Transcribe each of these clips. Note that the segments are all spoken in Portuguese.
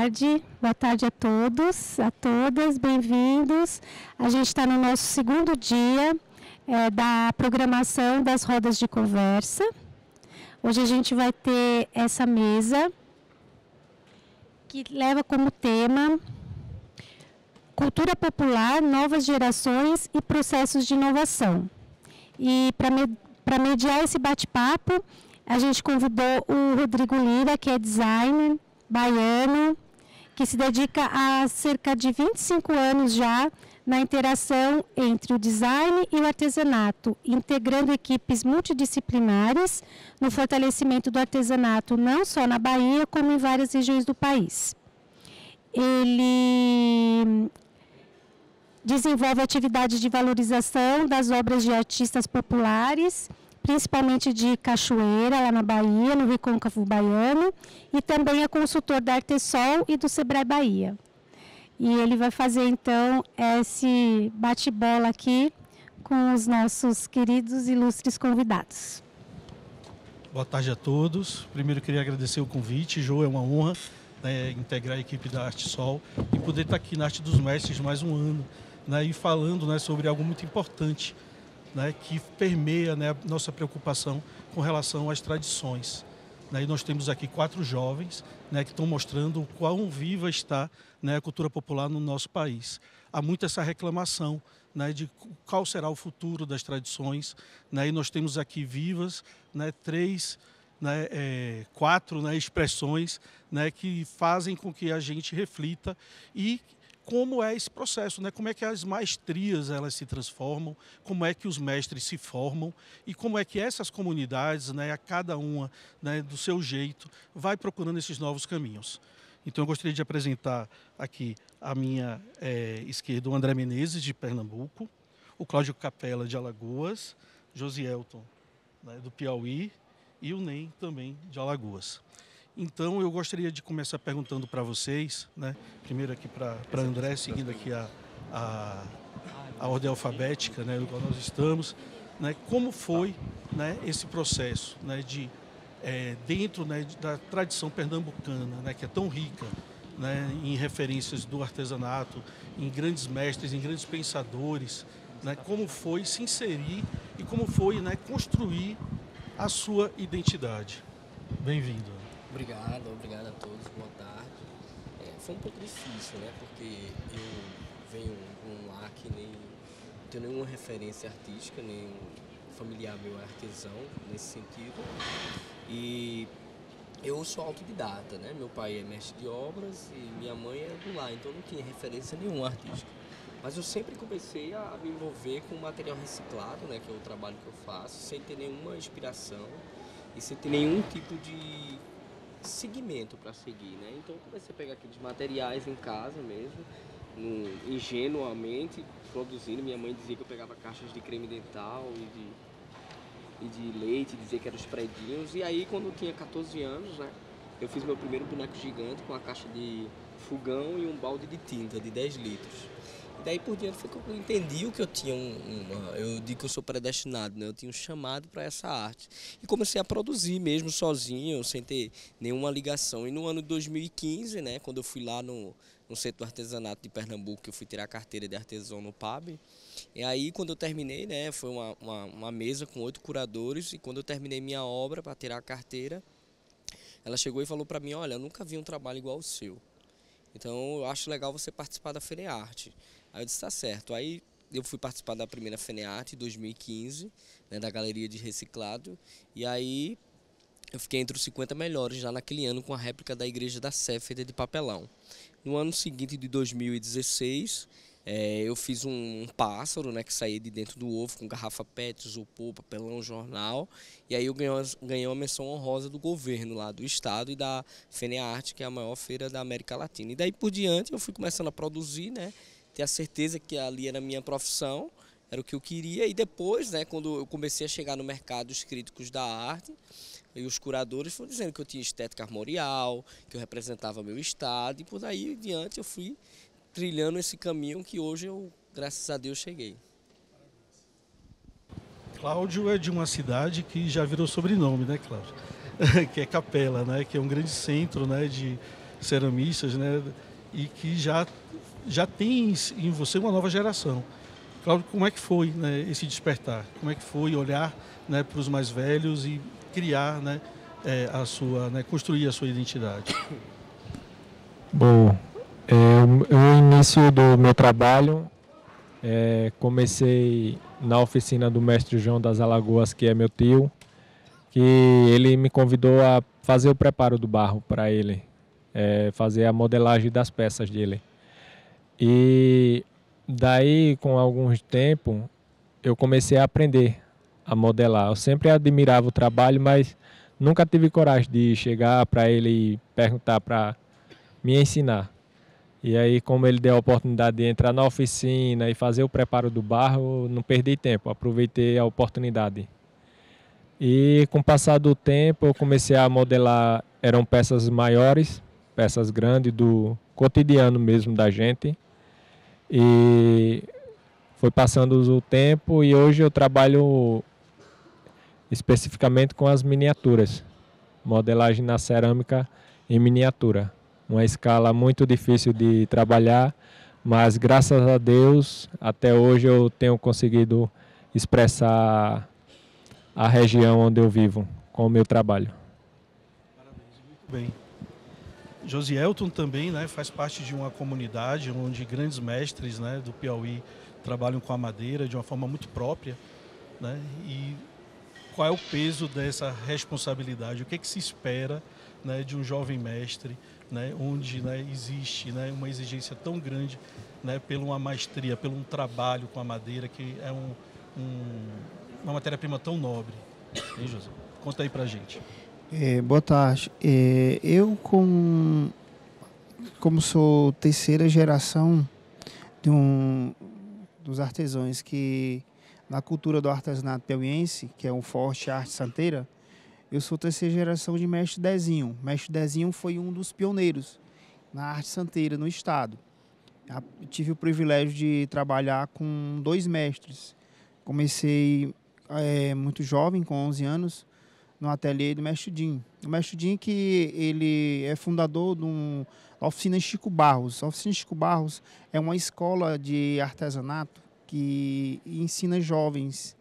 Boa tarde a todos, a todas, bem-vindos. A gente está no nosso segundo dia da programação das rodas de conversa. Hoje a gente vai ter essa mesa que leva como tema Cultura Popular, Novas Gerações e Processos de Inovação. E para mediar esse bate-papo, a gente convidou o Rodrigo Lira, que é designer baiano, que se dedica há cerca de 25 anos já na interação entre o design e o artesanato, integrando equipes multidisciplinares no fortalecimento do artesanato, não só na Bahia, como em várias regiões do país. Ele desenvolve atividades de valorização das obras de artistas populares, principalmente de Cachoeira, lá na Bahia, no Recôncavo Baiano, e também é consultor da Artesol e do Sebrae Bahia. E ele vai fazer, então, esse bate-bola aqui com os nossos queridos e ilustres convidados. Boa tarde a todos. Primeiro, eu queria agradecer o convite. Jô, é uma honra, né, integrar a equipe da Artesol e poder estar aqui na Arte dos Mestres mais um ano, né, e falando, né, sobre algo muito importante, né, que permeia, né, a nossa preocupação com relação às tradições. E nós temos aqui 4 jovens, né, que estão mostrando o quão viva está, né, a cultura popular no nosso país. Há muito essa reclamação, né, de qual será o futuro das tradições, né, e nós temos aqui vivas, né, 4, né, expressões, né, que fazem com que a gente reflita e como é esse processo, né? Como é que as maestrias elas se transformam, como é que os mestres se formam e como é que essas comunidades, né, a cada uma, né, do seu jeito, vai procurando esses novos caminhos. Então eu gostaria de apresentar aqui à minha esquerda o André Menezes, de Pernambuco, o Cláudio Capella, de Alagoas, Josielton, né, do Piauí, e o Ney, também, de Alagoas. Então, eu gostaria de começar perguntando para vocês, né? Primeiro aqui para André, seguindo aqui a ordem alfabética, né, no qual nós estamos, né? Como foi, né, esse processo, né, dentro, né, da tradição pernambucana, né, que é tão rica, né, em referências do artesanato, em grandes mestres, em grandes pensadores, né? Como foi se inserir e como foi, né, construir a sua identidade. Bem-vindo. Obrigado a todos, boa tarde. Foi um pouco difícil, né? Porque eu venho de um lar que não tenho nenhuma referência artística, nenhum familiar meu é artesão nesse sentido. E eu sou autodidata, né? Meu pai é mestre de obras e minha mãe é do lar, então não tinha referência nenhuma artística. Mas eu sempre comecei a me envolver com material reciclado, né? Que é o trabalho que eu faço, sem ter nenhuma inspiração e sem ter nenhum tipo de segmento para seguir, né? Então eu comecei a pegar aqueles materiais em casa mesmo, ingenuamente produzindo. Minha mãe dizia que eu pegava caixas de creme dental e de leite, dizia que eram os predinhos. E aí, quando eu tinha 14 anos, né, eu fiz meu primeiro boneco gigante com uma caixa de fogão e um balde de tinta de 10 litros. E daí por diante foi que eu entendi o que eu tinha, eu digo que eu sou predestinado, né? Eu tinha um chamado para essa arte. E comecei a produzir mesmo sozinho, sem ter nenhuma ligação. E no ano de 2015, né, quando eu fui lá no Centro do Artesanato de Pernambuco, que eu fui tirar a carteira de artesão no PAB, e aí quando eu terminei, né, foi uma mesa com 8 curadores, e quando eu terminei minha obra para tirar a carteira, ela chegou e falou para mim: olha, eu nunca vi um trabalho igual ao seu. Então eu acho legal você participar da FENEARTE. Aí eu disse, tá certo. Aí eu fui participar da primeira FENEARTE em 2015, né, da Galeria de Reciclado. E aí eu fiquei entre os 50 melhores já naquele ano com a réplica da Igreja da Sé feita de papelão. No ano seguinte, de 2016, eu fiz um pássaro, né, que saía de dentro do ovo com garrafa PET, isopor, papelão, jornal. E aí eu ganhei uma menção honrosa do governo lá do estado e da FENEARTE, que é a maior feira da América Latina. E daí por diante eu fui começando a produzir, né, ter a certeza que ali era a minha profissão, era o que eu queria. E depois, né, quando eu comecei a chegar no mercado, os críticos da arte e os curadores foram dizendo que eu tinha estética armorial, que eu representava meu estado, e por daí em diante eu fui trilhando esse caminho que hoje eu, graças a Deus, cheguei. Cláudio é de uma cidade que já virou sobrenome, né, Cláudio? Que é Capela, né? Que é um grande centro, né, ceramistas, né? E que já tem em você uma nova geração. Cláudio, como é que foi, né, esse despertar? Como é que foi olhar, né, para os mais velhos e criar, né, construir a sua identidade? Bom, o início do meu trabalho, comecei na oficina do mestre João das Alagoas, que é meu tio, que ele me convidou a fazer o preparo do barro para ele, fazer a modelagem das peças dele. E daí, com alguns tempo, eu comecei a aprender a modelar. Eu sempre admirava o trabalho, mas nunca tive coragem de chegar para ele e perguntar para me ensinar. E aí, como ele deu a oportunidade de entrar na oficina e fazer o preparo do barro, eu não perdi tempo, aproveitei a oportunidade. E com o passar do tempo, eu comecei a modelar, eram peças maiores, peças grandes, do cotidiano mesmo da gente. E foi passando o tempo e hoje eu trabalho especificamente com as miniaturas, modelagem na cerâmica em miniatura. Uma escala muito difícil de trabalhar, mas graças a Deus, até hoje eu tenho conseguido expressar a região onde eu vivo com o meu trabalho. Parabéns, muito bem. Josielton também, né, faz parte de uma comunidade onde grandes mestres, né, do Piauí trabalham com a madeira de uma forma muito própria, né, e qual é o peso dessa responsabilidade? O que é que se espera, né, de um jovem mestre, né, onde, né, existe, né, uma exigência tão grande, né, pela uma maestria, pelo um trabalho com a madeira que é uma matéria-prima tão nobre. Hein, José? Conta aí pra gente. Boa tarde. Eu, como sou terceira geração dos artesãos que, na cultura do artesanato piauiense, que é um forte arte santeira, eu sou terceira geração de mestre Dezinho. Mestre Dezinho foi um dos pioneiros na arte santeira no estado. Eu tive o privilégio de trabalhar com 2 mestres. Comecei muito jovem, com 11 anos, no ateliê do mestre Dinho. O mestre Dinho, que ele é fundador da oficina Chico Barros. A oficina Chico Barros é uma escola de artesanato que ensina jovens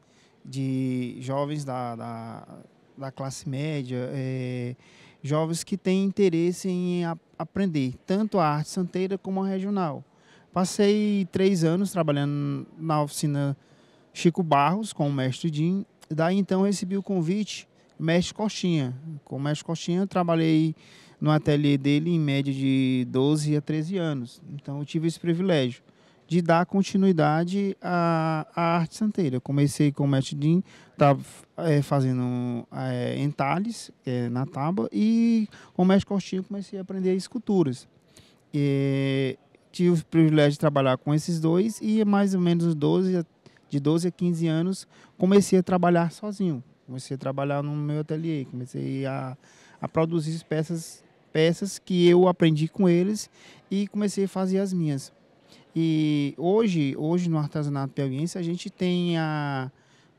da classe média, jovens que têm interesse em aprender tanto a arte santeira como a regional. Passei 3 anos trabalhando na oficina Chico Barros com o mestre Dinho. Daí então recebi o convite mestre Costinha. Com o mestre Costinha eu trabalhei no ateliê dele em média de 12 a 13 anos. Então eu tive esse privilégio de dar continuidade à arte santeira. Eu comecei com o mestre Dinho, estava fazendo entalhes na tábua, e com o mestre Costinha comecei a aprender esculturas. Tive o privilégio de trabalhar com esses dois e mais ou menos de 12 a 15 anos comecei a trabalhar sozinho. Comecei a trabalhar no meu ateliê, comecei a produzir peças que eu aprendi com eles e comecei a fazer as minhas. E hoje no artesanato piauiense a gente tem a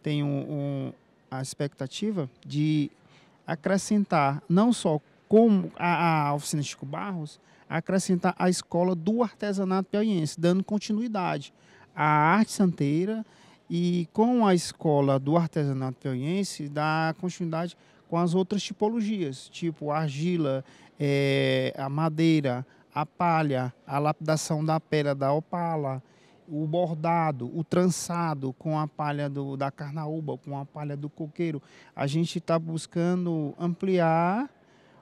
expectativa de acrescentar, não só como a oficina Chico Barros, acrescentar a escola do artesanato piauiense, dando continuidade à arte santeira. E com a escola do artesanato piauiense, dá continuidade com as outras tipologias, tipo a argila, a madeira, a palha, a lapidação da pedra da opala, o bordado, o trançado com a palha da carnaúba, com a palha do coqueiro. A gente está buscando ampliar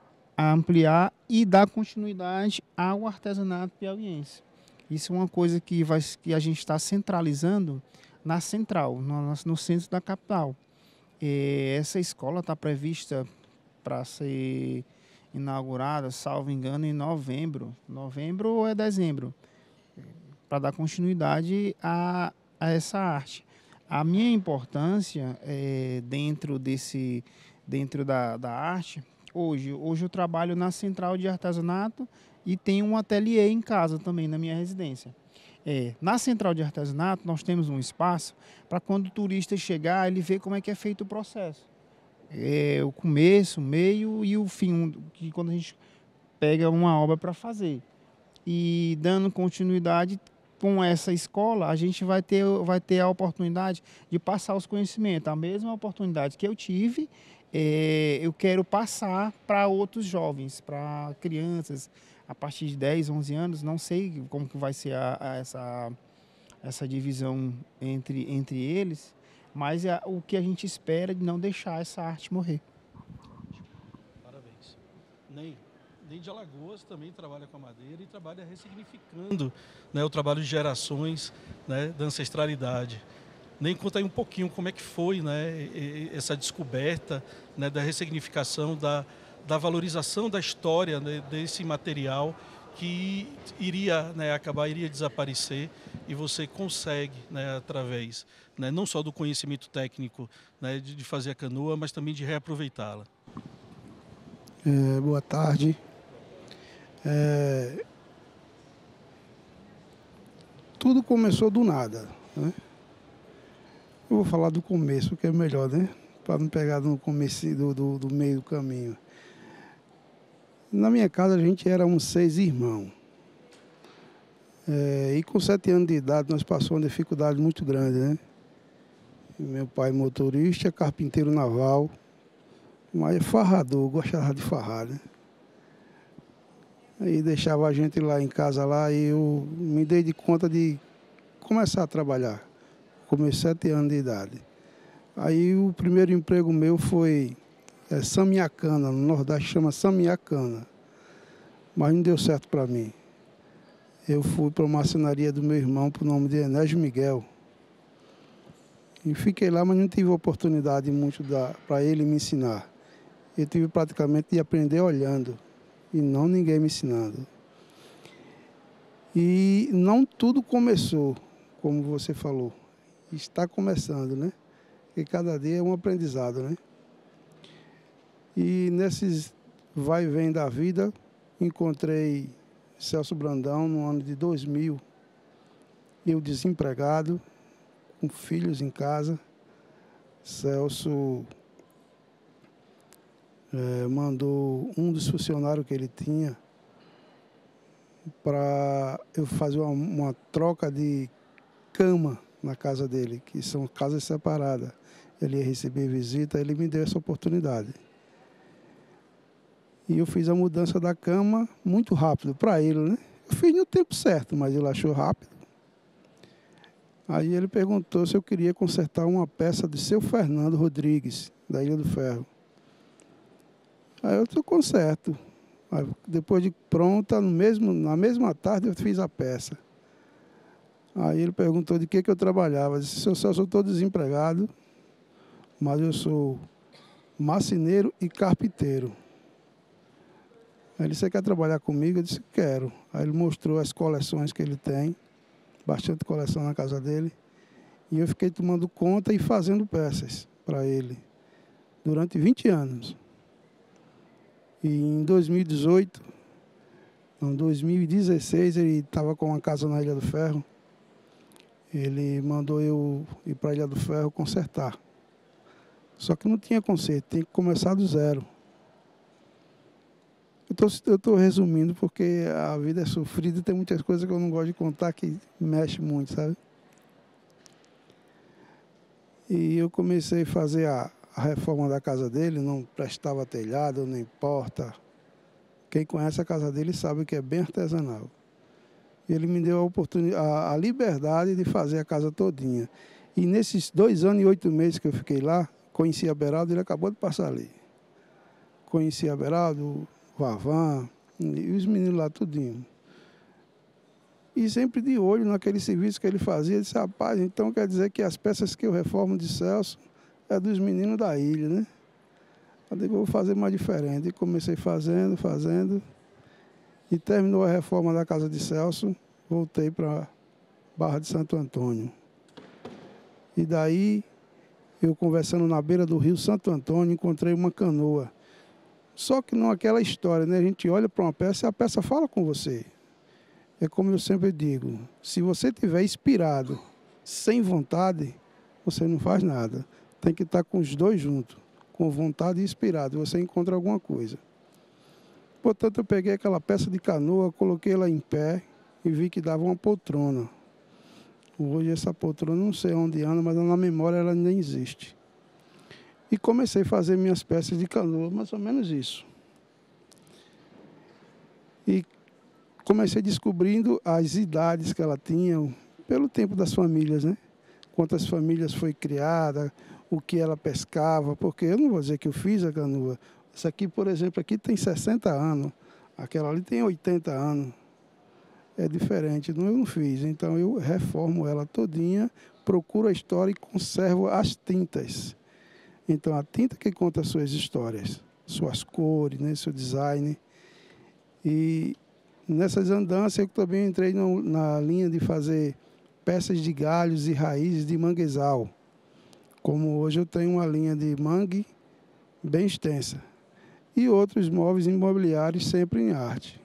e dar continuidade ao artesanato piauiense. Isso é uma coisa que a gente está centralizando na central, no centro da capital. Essa escola está prevista para ser inaugurada, salvo engano, em novembro ou dezembro, para dar continuidade a essa arte. A minha importância dentro da arte, hoje eu trabalho na central de artesanato e tenho um ateliê em casa também, na minha residência. Na central de artesanato, nós temos um espaço para quando o turista chegar, ele ver como é que é feito o processo. O começo, o meio e o fim, que quando a gente pega uma obra para fazer. E dando continuidade com essa escola, a gente vai ter a oportunidade de passar os conhecimentos. A mesma oportunidade que eu tive, eu quero passar para outros jovens, para crianças a partir de 10, 11 anos. Não sei como que vai ser essa divisão entre eles, mas é o que a gente espera de não deixar essa arte morrer. Parabéns. Nem de Alagoas também trabalha com a madeira e trabalha ressignificando, né, o trabalho de gerações, né, da ancestralidade. Nem conta aí um pouquinho como é que foi, né, essa descoberta, né, da ressignificação, da valorização da história, né, desse material que iria desaparecer, e você consegue, né, através, né, não só do conhecimento técnico, né, de fazer a canoa, mas também de reaproveitá-la. Boa tarde. Tudo começou do nada, né? Eu vou falar do começo, que é melhor, né? Para não pegar no começo do meio do caminho. Na minha casa a gente era uns 6 irmãos. E com 7 anos de idade nós passamos uma dificuldade muito grande, né? Meu pai motorista, carpinteiro naval, mas farrador, gostava de farrar, né? Aí deixava a gente lá em casa lá e eu me dei de conta de começar a trabalhar. Comecei 7 anos de idade. Aí o primeiro emprego meu foi Samiacana, no Nordeste chama Samiacana, mas não deu certo para mim. Eu fui para a marcenaria do meu irmão por nome de Enésio Miguel. E fiquei lá, mas não tive oportunidade muito para ele me ensinar. Eu tive praticamente de aprender olhando e não ninguém me ensinando. E não tudo começou, como você falou. Está começando, né? E cada dia é um aprendizado, né? E nesses vai e vem da vida, encontrei Celso Brandão no ano de 2000. Eu desempregado, com filhos em casa. Celso mandou um dos funcionários que ele tinha para eu fazer uma troca de cama na casa dele, que são casas separadas. Ele ia receber visita, ele me deu essa oportunidade. E eu fiz a mudança da cama muito rápido para ele, né? Eu fiz no tempo certo, mas ele achou rápido. Aí ele perguntou se eu queria consertar uma peça de seu Fernando Rodrigues, da Ilha do Ferro. Aí eu conserto. Aí, depois de pronta, na mesma tarde eu fiz a peça. Aí ele perguntou de que eu trabalhava. Eu disse, seu Celso, eu estou desempregado, mas eu sou marceneiro e carpinteiro. Aí ele disse, você quer trabalhar comigo? Eu disse, quero. Aí ele mostrou as coleções que ele tem, bastante coleção na casa dele, e eu fiquei tomando conta e fazendo peças para ele durante 20 anos. E em 2016, ele estava com uma casa na Ilha do Ferro, ele mandou eu ir para a Ilha do Ferro consertar. Só que não tinha conserto, tem que começar do zero. Eu estou resumindo porque a vida é sofrida e tem muitas coisas que eu não gosto de contar que mexe muito, sabe? E eu comecei a fazer a reforma da casa dele, não prestava telhado, nem porta. Quem conhece a casa dele sabe que é bem artesanal. E ele me deu a oportunidade, a liberdade de fazer a casa todinha. E nesses 2 anos e 8 meses que eu fiquei lá, conheci a Beraldo, ele acabou de passar ali. Conheci a Beraldo, Vavan, e os meninos lá, tudinho. E sempre de olho naquele serviço que ele fazia. Eu disse, rapaz, então quer dizer que as peças que eu reformo de Celso é dos meninos da ilha, né? Eu digo, vou fazer mais diferente. E comecei fazendo. E terminou a reforma da casa de Celso, voltei para Barra de Santo Antônio. E daí, eu conversando na beira do rio Santo Antônio, encontrei uma canoa. Só que não aquela história, né? A gente olha para uma peça e a peça fala com você. É como eu sempre digo, se você estiver inspirado, sem vontade, você não faz nada. Tem que estar com os dois juntos, com vontade e inspirado, você encontra alguma coisa. Portanto, eu peguei aquela peça de canoa, coloquei ela em pé e vi que dava uma poltrona. Hoje essa poltrona não sei onde anda, mas na memória ela ainda existe. E comecei a fazer minhas peças de canoa, mais ou menos isso. E comecei descobrindo as idades que ela tinha, pelo tempo das famílias, né? Quantas famílias foi criada, o que ela pescava, porque eu não vou dizer que eu fiz a canoa. Essa aqui, por exemplo, aqui tem 60 anos, aquela ali tem 80 anos. É diferente, eu não fiz. Então eu reformo ela todinha, procuro a história e conservo as tintas. Então a tinta que conta as suas histórias, suas cores, né, seu design. E nessas andanças eu também entrei na linha de fazer peças de galhos e raízes de manguezal. Como hoje eu tenho uma linha de mangue bem extensa. E outros móveis imobiliários sempre em arte.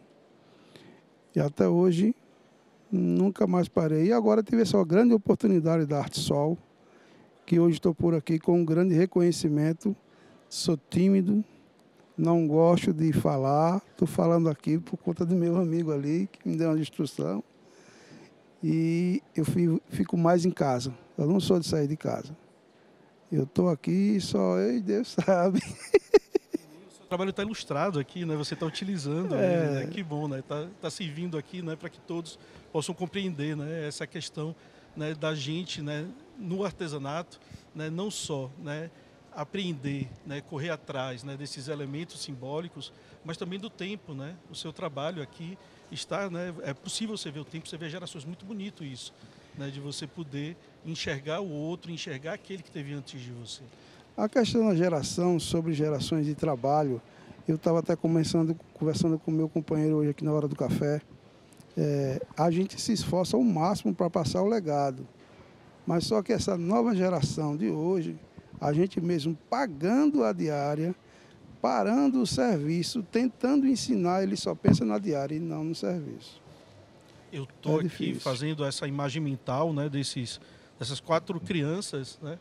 E até hoje nunca mais parei. E agora tive essa grande oportunidade da Arte Sol, que hoje estou por aqui com um grande reconhecimento. Sou tímido, não gosto de falar, estou falando aqui por conta do meu amigo ali, que me deu uma instrução. E eu fico mais em casa, eu não sou de sair de casa. Eu estou aqui só, Deus sabe. O trabalho está ilustrado aqui, né? Você está utilizando, né? Que bom, né? Tá servindo aqui, né? Para que todos possam compreender, né? Essa questão, né? Da gente, né? No artesanato, né? Não só, né? Aprender, né? Correr atrás, né? Desses elementos simbólicos, mas também do tempo, né? O seu trabalho aqui está, né? É possível você ver o tempo, você vê gerações, muito bonito isso, né? De você poder enxergar o outro, enxergar aquele que teve antes de você. A questão da geração, sobre gerações de trabalho, eu estava até conversando com o meu companheiro hoje aqui na hora do café. A gente se esforça ao máximo para passar o legado. Mas só que essa nova geração de hoje, a gente mesmo pagando a diária, parando o serviço, tentando ensinar, ele só pensa na diária e não no serviço. Eu estou aqui fazendo essa imagem mental, né, dessas 4 crianças, né,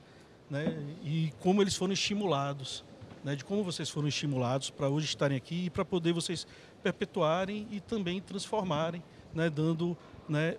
e como eles foram estimulados, né, de como vocês foram estimulados para hoje estarem aqui e para poder vocês perpetuarem e também transformarem, né, dando, né,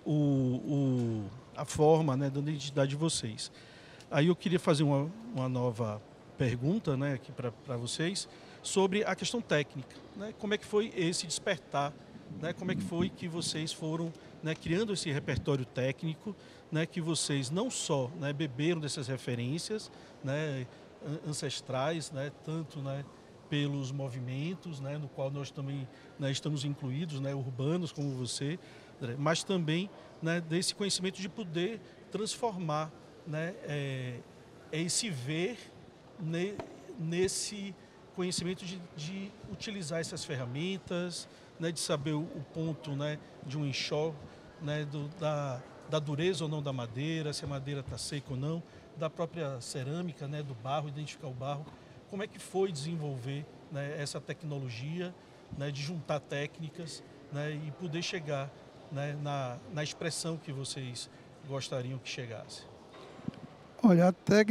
a forma, né, dando a identidade de vocês. Aí eu queria fazer uma nova pergunta, né, aqui para vocês sobre a questão técnica, né, como é que foi esse despertar, né, como é que foi que vocês foram, né, criando esse repertório técnico, né, que vocês não só, né, beberam dessas referências, né, ancestrais, né, tanto, né, pelos movimentos, né, no qual nós também, né, estamos incluídos, né, urbanos como você, né, mas também, né, desse conhecimento de poder transformar, né, esse ver, né, nesse conhecimento de utilizar essas ferramentas, né, de saber o ponto, né, de um enxó, né, da dureza ou não da madeira, se a madeira está seca ou não, da própria cerâmica, né, do barro, identificar o barro. Como é que foi desenvolver, né, essa tecnologia, né, de juntar técnicas, né, e poder chegar, né, na expressão que vocês gostariam que chegasse? Olha,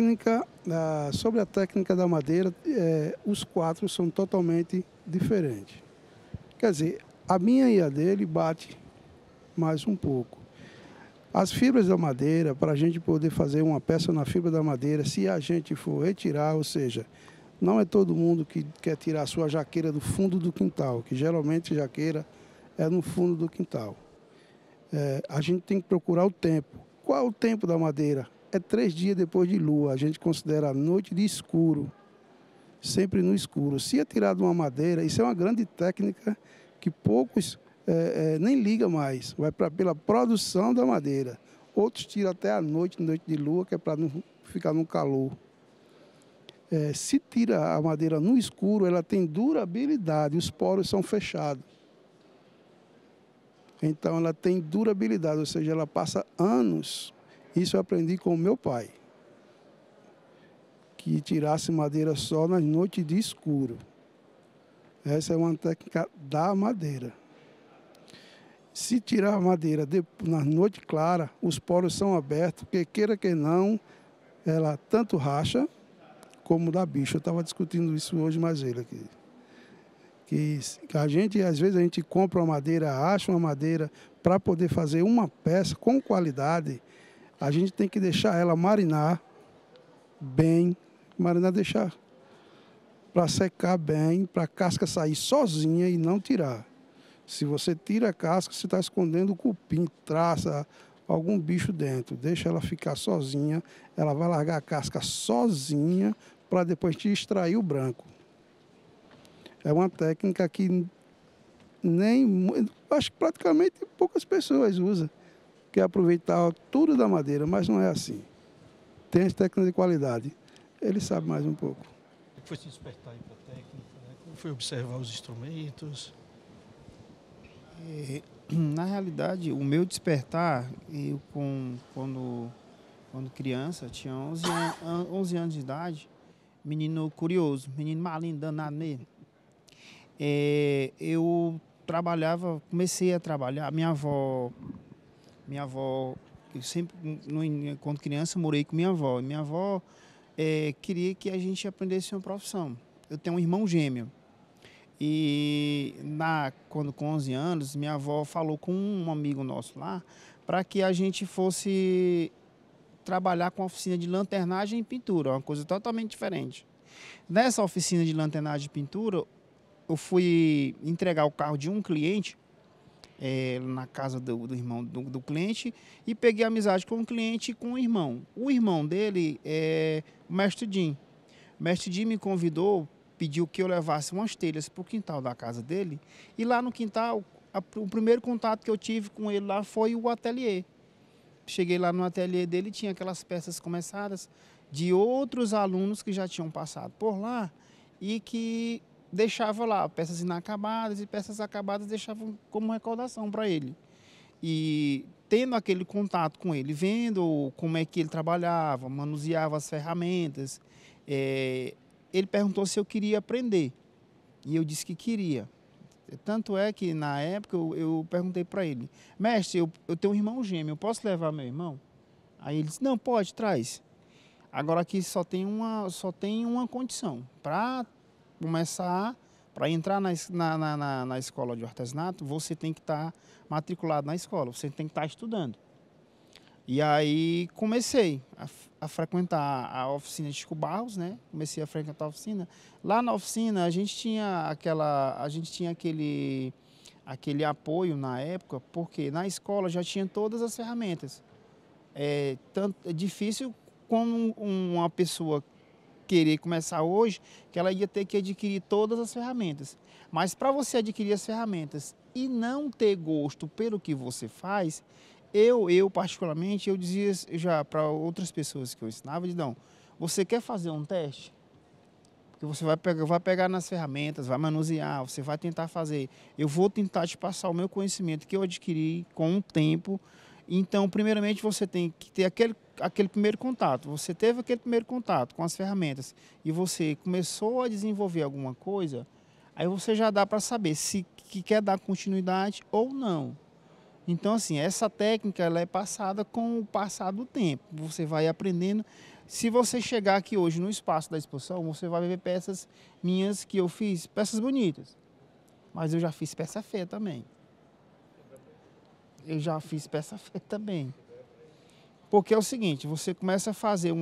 sobre a técnica da madeira, os 4 são totalmente diferentes. Quer dizer, a minha e a dele bate mais um pouco. As fibras da madeira, para a gente poder fazer uma peça na fibra da madeira, se a gente for retirar, ou seja, não é todo mundo que quer tirar a sua jaqueira do fundo do quintal, que geralmente jaqueira é no fundo do quintal. A gente tem que procurar o tempo. Qual é o tempo da madeira? É 3 dias depois de lua. A gente considera a noite de escuro, sempre no escuro. Se é tirado uma madeira, isso é uma grande técnica que poucos nem ligam mais. Vai pela produção da madeira. Outros tiram até a noite de lua, que é para não ficar no calor. Se tira a madeira no escuro, ela tem durabilidade, os poros são fechados. Então ela tem durabilidade, ou seja, ela passa anos. Isso eu aprendi com o meu pai, que tirasse madeira só nas noites de escuro. Essa é uma técnica da madeira. Se tirar a madeira na noite clara, os poros são abertos, porque queira que não, ela tanto racha como dá bicho. Eu estava discutindo isso hoje mais ele aqui. que a gente, às vezes, a gente compra uma madeira, acha uma madeira para poder fazer uma peça com qualidade, a gente tem que deixar ela marinar bem, deixar para secar bem, para a casca sair sozinha e não tirar. Se você tira a casca, você está escondendo o cupim, traça, algum bicho dentro. Deixa ela ficar sozinha, ela vai largar a casca sozinha para depois te extrair o branco. É uma técnica que acho que praticamente poucas pessoas usam, que é aproveitar tudo da madeira, mas não é assim. Tem as técnicas de qualidade. Ele sabe mais um pouco. Como foi se despertar para a técnica, né? Como foi observar os instrumentos? Na realidade, o meu despertar, quando criança, tinha 11 anos de idade, menino curioso, menino malinho, danado nele. Eu comecei a trabalhar, minha avó, eu sempre, quando criança, morei com minha avó. E minha avó queria que a gente aprendesse uma profissão. Eu tenho um irmão gêmeo. E quando com 11 anos, minha avó falou com um amigo nosso lá para que a gente fosse trabalhar com a oficina de lanternagem e pintura, uma coisa totalmente diferente. Nessa oficina de lanternagem e pintura, eu fui entregar o carro de um cliente na casa do irmão do cliente e peguei amizade com o cliente e com o irmão. O irmão dele é o mestre Jim. O mestre Jim me convidou, pediu que eu levasse umas telhas para o quintal da casa dele. E lá no quintal, o primeiro contato que eu tive com ele lá foi o ateliê. Cheguei lá no ateliê dele e tinha aquelas peças começadas de outros alunos que já tinham passado por lá e que deixavam lá peças inacabadas e peças acabadas deixavam como recordação para ele. E tendo aquele contato com ele, vendo como é que ele trabalhava, manuseava as ferramentas, ele perguntou se eu queria aprender. E eu disse que queria. Tanto é que, na época, eu perguntei para ele: mestre, eu tenho um irmão gêmeo, eu posso levar meu irmão? Aí ele disse: não, pode, traz. Agora aqui só tem uma condição. Para começar, para entrar na escola de artesanato, você tem que estar matriculado na escola, você tem que estar estudando. E aí comecei a frequentar a oficina de Chico Barros, né? Comecei a frequentar a oficina. Lá na oficina a gente tinha aquele apoio na época, porque na escola já tinha todas as ferramentas. É difícil como uma pessoa querer começar hoje, que ela ia ter que adquirir todas as ferramentas. Mas para você adquirir as ferramentas e não ter gosto pelo que você faz, eu particularmente, eu dizia já para outras pessoas que eu ensinava, não, você quer fazer um teste? Porque você vai pegar nas ferramentas, vai manusear, você vai tentar fazer. Eu vou tentar te passar o meu conhecimento que eu adquiri com o tempo. Então, primeiramente, você tem que ter aquele primeiro contato. Você teve aquele primeiro contato com as ferramentas e você começou a desenvolver alguma coisa, aí você já dá para saber se quer dar continuidade ou não. Então, assim, essa técnica ela é passada com o passar do tempo. Você vai aprendendo. Se você chegar aqui hoje no espaço da exposição, você vai ver peças minhas que eu fiz, peças bonitas. Mas eu já fiz peça feia também. Porque é o seguinte, você começa a fazer...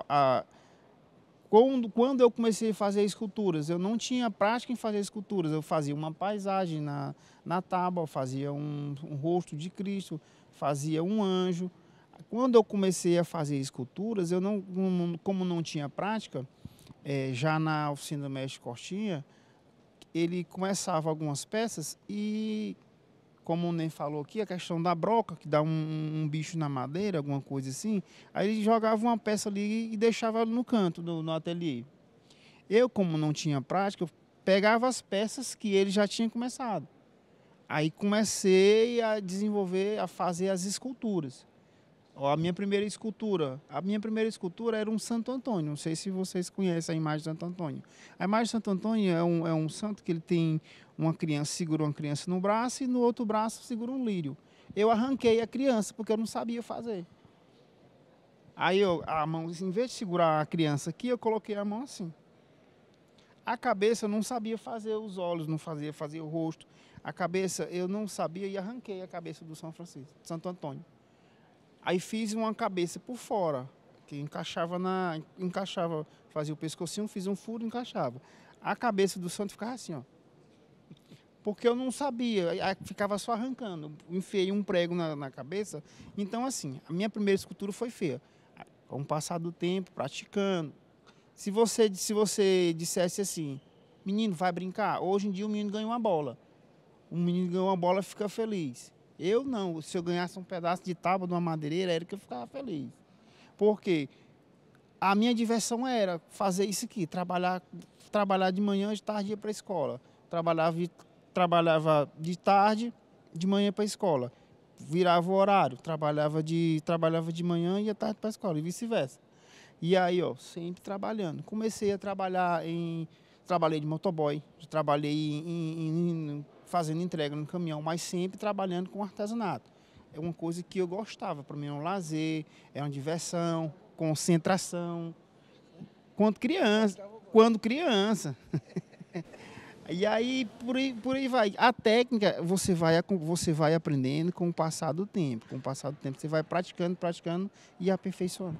Quando eu comecei a fazer esculturas, eu não tinha prática em fazer esculturas. Eu fazia uma paisagem na tábua, eu fazia um rosto de Cristo, fazia um anjo. Quando eu comecei a fazer esculturas, como não tinha prática, já na oficina do mestre Cortinha, ele começava algumas peças e, como o Nen falou aqui, a questão da broca, que dá um bicho na madeira, alguma coisa assim, aí ele jogava uma peça ali e deixava no canto, no ateliê. Eu, como não tinha prática, eu pegava as peças que ele já tinha começado. Aí comecei a desenvolver, a fazer as esculturas. A minha primeira escultura era um Santo Antônio. Não sei se vocês conhecem a imagem de Santo Antônio. A imagem de Santo Antônio é um santo que ele tem uma criança, segura uma criança no braço e no outro braço segura um lírio. Eu arranquei a criança porque eu não sabia fazer. Aí a mão, em vez de segurar a criança aqui, eu coloquei a mão assim. A cabeça eu não sabia fazer os olhos, não fazia fazer o rosto. A cabeça eu não sabia e arranquei a cabeça do São Francisco, de Santo Antônio. Aí fiz uma cabeça por fora, que encaixava, fazia o pescocinho, fiz um furo e encaixava. A cabeça do santo ficava assim, ó. Porque eu não sabia, aí ficava só arrancando. Enfiei um prego na cabeça. Então, assim, a minha primeira escultura foi feia. Com o passar do tempo, praticando. Se você dissesse assim, menino, vai brincar? Hoje em dia o menino ganha uma bola. O menino ganha uma bola e fica feliz. Eu não. Se eu ganhasse um pedaço de tábua de uma madeireira, era que eu ficava feliz. Porque a minha diversão era fazer isso aqui, trabalhar de manhã, de tarde ia para a escola. Trabalhava de tarde, de manhã para a escola. Virava o horário, trabalhava de manhã e ia tarde para a escola, e vice-versa. E aí, ó, sempre trabalhando. Comecei a trabalhei de motoboy, trabalhei fazendo entrega no caminhão, mas sempre trabalhando com artesanato. É uma coisa que eu gostava, para mim é um lazer, é uma diversão, concentração. Quando criança. E aí, por aí vai. A técnica, você vai aprendendo com o passar do tempo. Com o passar do tempo, você vai praticando e aperfeiçoando.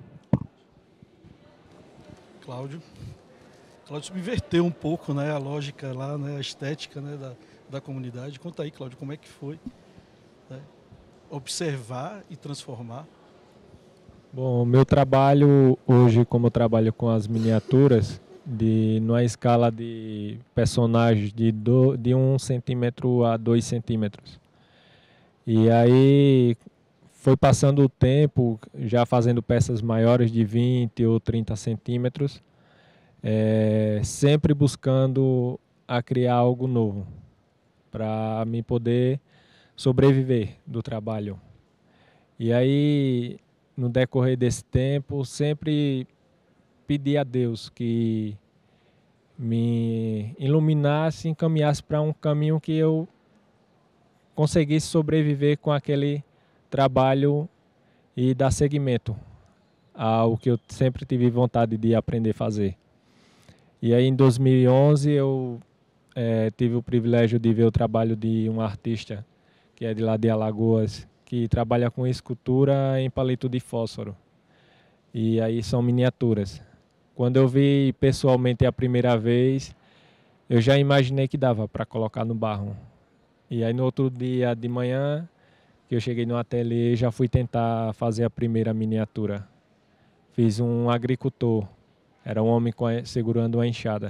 Cláudio subverteu um pouco, né, a lógica lá, né, a estética, né, da comunidade. Conta aí, Cláudio, como é que foi, né, observar e transformar? Bom, o meu trabalho hoje, como eu trabalho com as miniaturas, numa escala de personagens de 1 centímetro a 2 centímetros. E aí foi passando o tempo, já fazendo peças maiores de 20 ou 30 centímetros, sempre buscando a criar algo novo, para mim poder sobreviver do trabalho. E aí, no decorrer desse tempo, sempre pedi a Deus que me iluminasse, encaminhasse para um caminho que eu conseguisse sobreviver com aquele trabalho e dar seguimento ao que eu sempre tive vontade de aprender a fazer. E aí em 2011 eu tive o privilégio de ver o trabalho de um artista que é de lá de Alagoas, que trabalha com escultura em palito de fósforo. E aí são miniaturas. Quando eu vi pessoalmente a primeira vez, eu já imaginei que dava para colocar no barro. E aí no outro dia de manhã, que eu cheguei no ateliê, já fui tentar fazer a primeira miniatura. Fiz um agricultor, era um homem segurando uma enxada.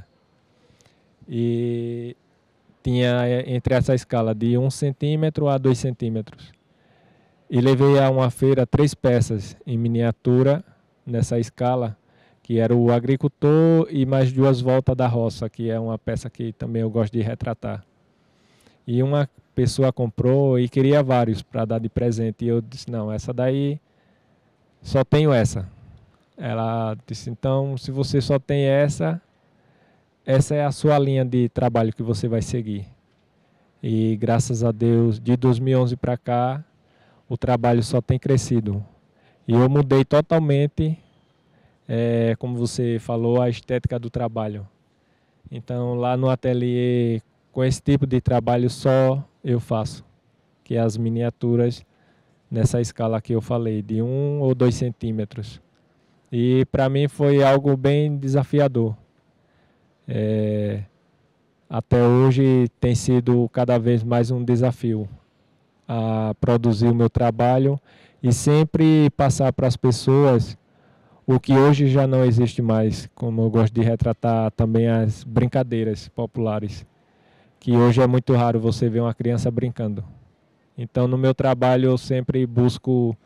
E tinha entre essa escala de 1 centímetro a 2 centímetros. E levei a uma feira 3 peças em miniatura nessa escala, que era o agricultor e mais 2 voltas da roça, que é uma peça que também eu gosto de retratar. E uma pessoa comprou e queria vários para dar de presente. E eu disse, não, essa daí só tenho essa. Ela disse, então, se você só tem essa é a sua linha de trabalho que você vai seguir. E graças a Deus, de 2011 para cá, o trabalho só tem crescido. E eu mudei totalmente, como você falou, a estética do trabalho. Então, lá no ateliê, com esse tipo de trabalho só eu faço, que é as miniaturas nessa escala que eu falei, de 1 ou 2 centímetros. E para mim foi algo bem desafiador. Até hoje tem sido cada vez mais um desafio a produzir o meu trabalho e sempre passar para as pessoas o que hoje já não existe mais, como eu gosto de retratar também as brincadeiras populares, que hoje é muito raro você ver uma criança brincando. Então, no meu trabalho, eu sempre busco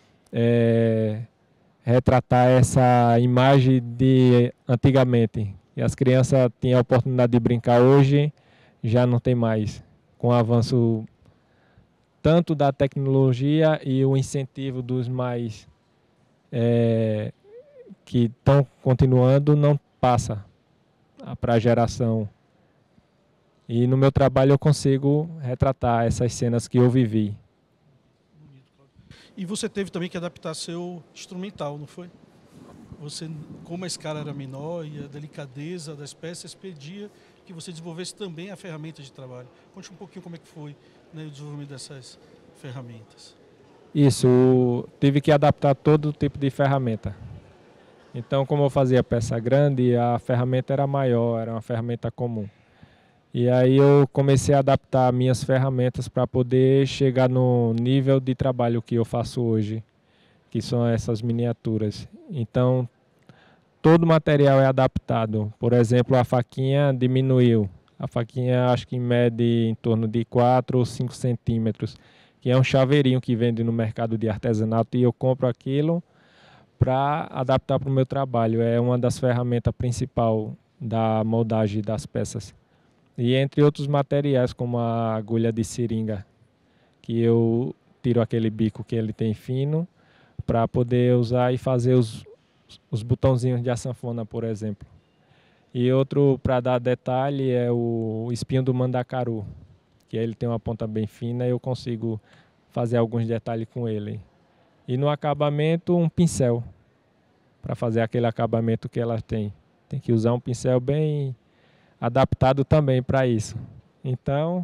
retratar essa imagem de antigamente. E as crianças tinham a oportunidade de brincar, hoje já não tem mais. Com o avanço tanto da tecnologia e o incentivo dos mais que estão continuando, não passa para a geração. E no meu trabalho eu consigo retratar essas cenas que eu vivi. E você teve também que adaptar seu instrumental, não foi? você, como a escala era menor e a delicadeza das peças pedia que você desenvolvesse também a ferramenta de trabalho. Conte um pouquinho como é que foi, né, o desenvolvimento dessas ferramentas. Isso, tive que adaptar todo tipo de ferramenta. Então, como eu fazia peça grande, a ferramenta era maior, era uma ferramenta comum. E aí eu comecei a adaptar minhas ferramentas para poder chegar no nível de trabalho que eu faço hoje, que são essas miniaturas. Então, todo o material é adaptado. Por exemplo, a faquinha diminuiu. A faquinha acho que mede em torno de 4 ou 5 centímetros, que é um chaveirinho que vende no mercado de artesanato, e eu compro aquilo para adaptar para o meu trabalho. É uma das ferramentas principais da moldagem das peças. E entre outros materiais, como a agulha de seringa, que eu tiro aquele bico que ele tem fino, para poder usar e fazer os botãozinhos de a sanfona, por exemplo. E outro, para dar detalhe, é o espinho do mandacaru, que ele tem uma ponta bem fina e eu consigo fazer alguns detalhes com ele. E no acabamento, um pincel, para fazer aquele acabamento que ela tem. Tem que usar um pincel bem adaptado também para isso. Então,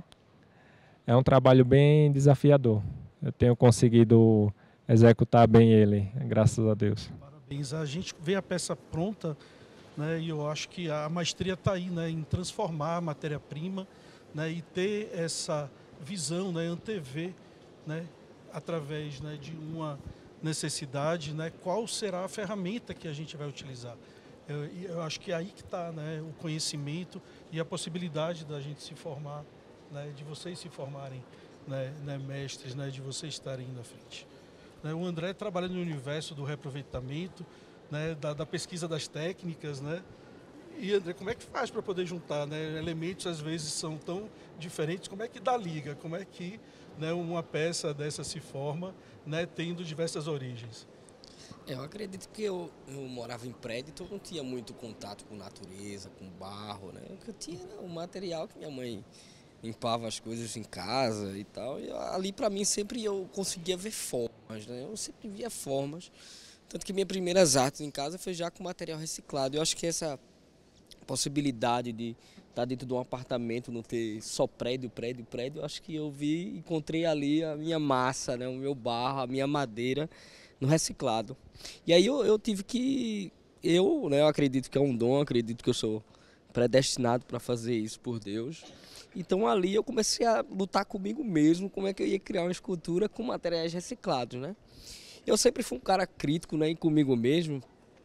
é um trabalho bem desafiador. Eu tenho conseguido executar bem ele, graças a Deus. Parabéns. A gente vê a peça pronta, né, e eu acho que a maestria está aí, né, em transformar a matéria-prima, né, e ter essa visão, né, antever, né, através, né, de uma necessidade, né, qual será a ferramenta que a gente vai utilizar. Eu acho que é aí que está, né, o conhecimento e a possibilidade da gente se formar, né, de vocês se formarem, né, mestres, né, de vocês estarem na frente. Né, o André trabalha no universo do reaproveitamento, né, da pesquisa das técnicas, né? E André, como é que faz para poder juntar, né, elementos às vezes são tão diferentes? Como é que dá liga? Como é que, né, uma peça dessa se forma, né, tendo diversas origens? Eu acredito que eu morava em prédio, então eu não tinha muito contato com natureza, com barro, né? O que eu tinha era o material que minha mãe limpava as coisas em casa e tal. E ali para mim sempre eu conseguia ver formas, né? Eu sempre via formas. Tanto que minhas primeiras artes em casa foi já com material reciclado. Eu acho que essa possibilidade de estar dentro de um apartamento, não ter só prédio, eu acho que eu encontrei ali a minha massa, né? O meu barro, a minha madeira no reciclado. E aí eu tive que, né, eu acredito que é um dom, acredito que eu sou predestinado para fazer isso por Deus. Então ali eu comecei a lutar comigo mesmo, como é que eu ia criar uma escultura com materiais reciclados, né? Eu sempre fui um cara crítico, né, comigo mesmo,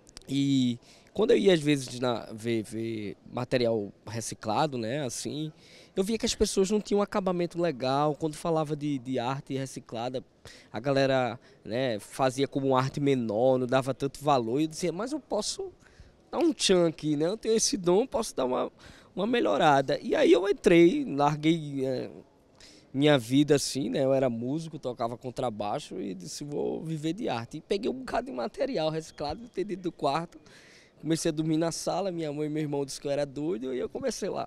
e quando eu ia às vezes ver material reciclado, né, assim, eu via que as pessoas não tinham um acabamento legal. Quando falava de arte reciclada, a galera, né, fazia como arte menor, não dava tanto valor. E eu dizia, mas eu posso dar um tchan aqui, né? Eu tenho esse dom, posso dar uma melhorada. E aí eu entrei, larguei minha vida assim, né? Eu era músico, tocava contrabaixo e disse, vou viver de arte. E peguei um bocado de material reciclado, dentro do quarto. Comecei a dormir na sala, minha mãe e meu irmão disseram que eu era doido, e eu comecei lá.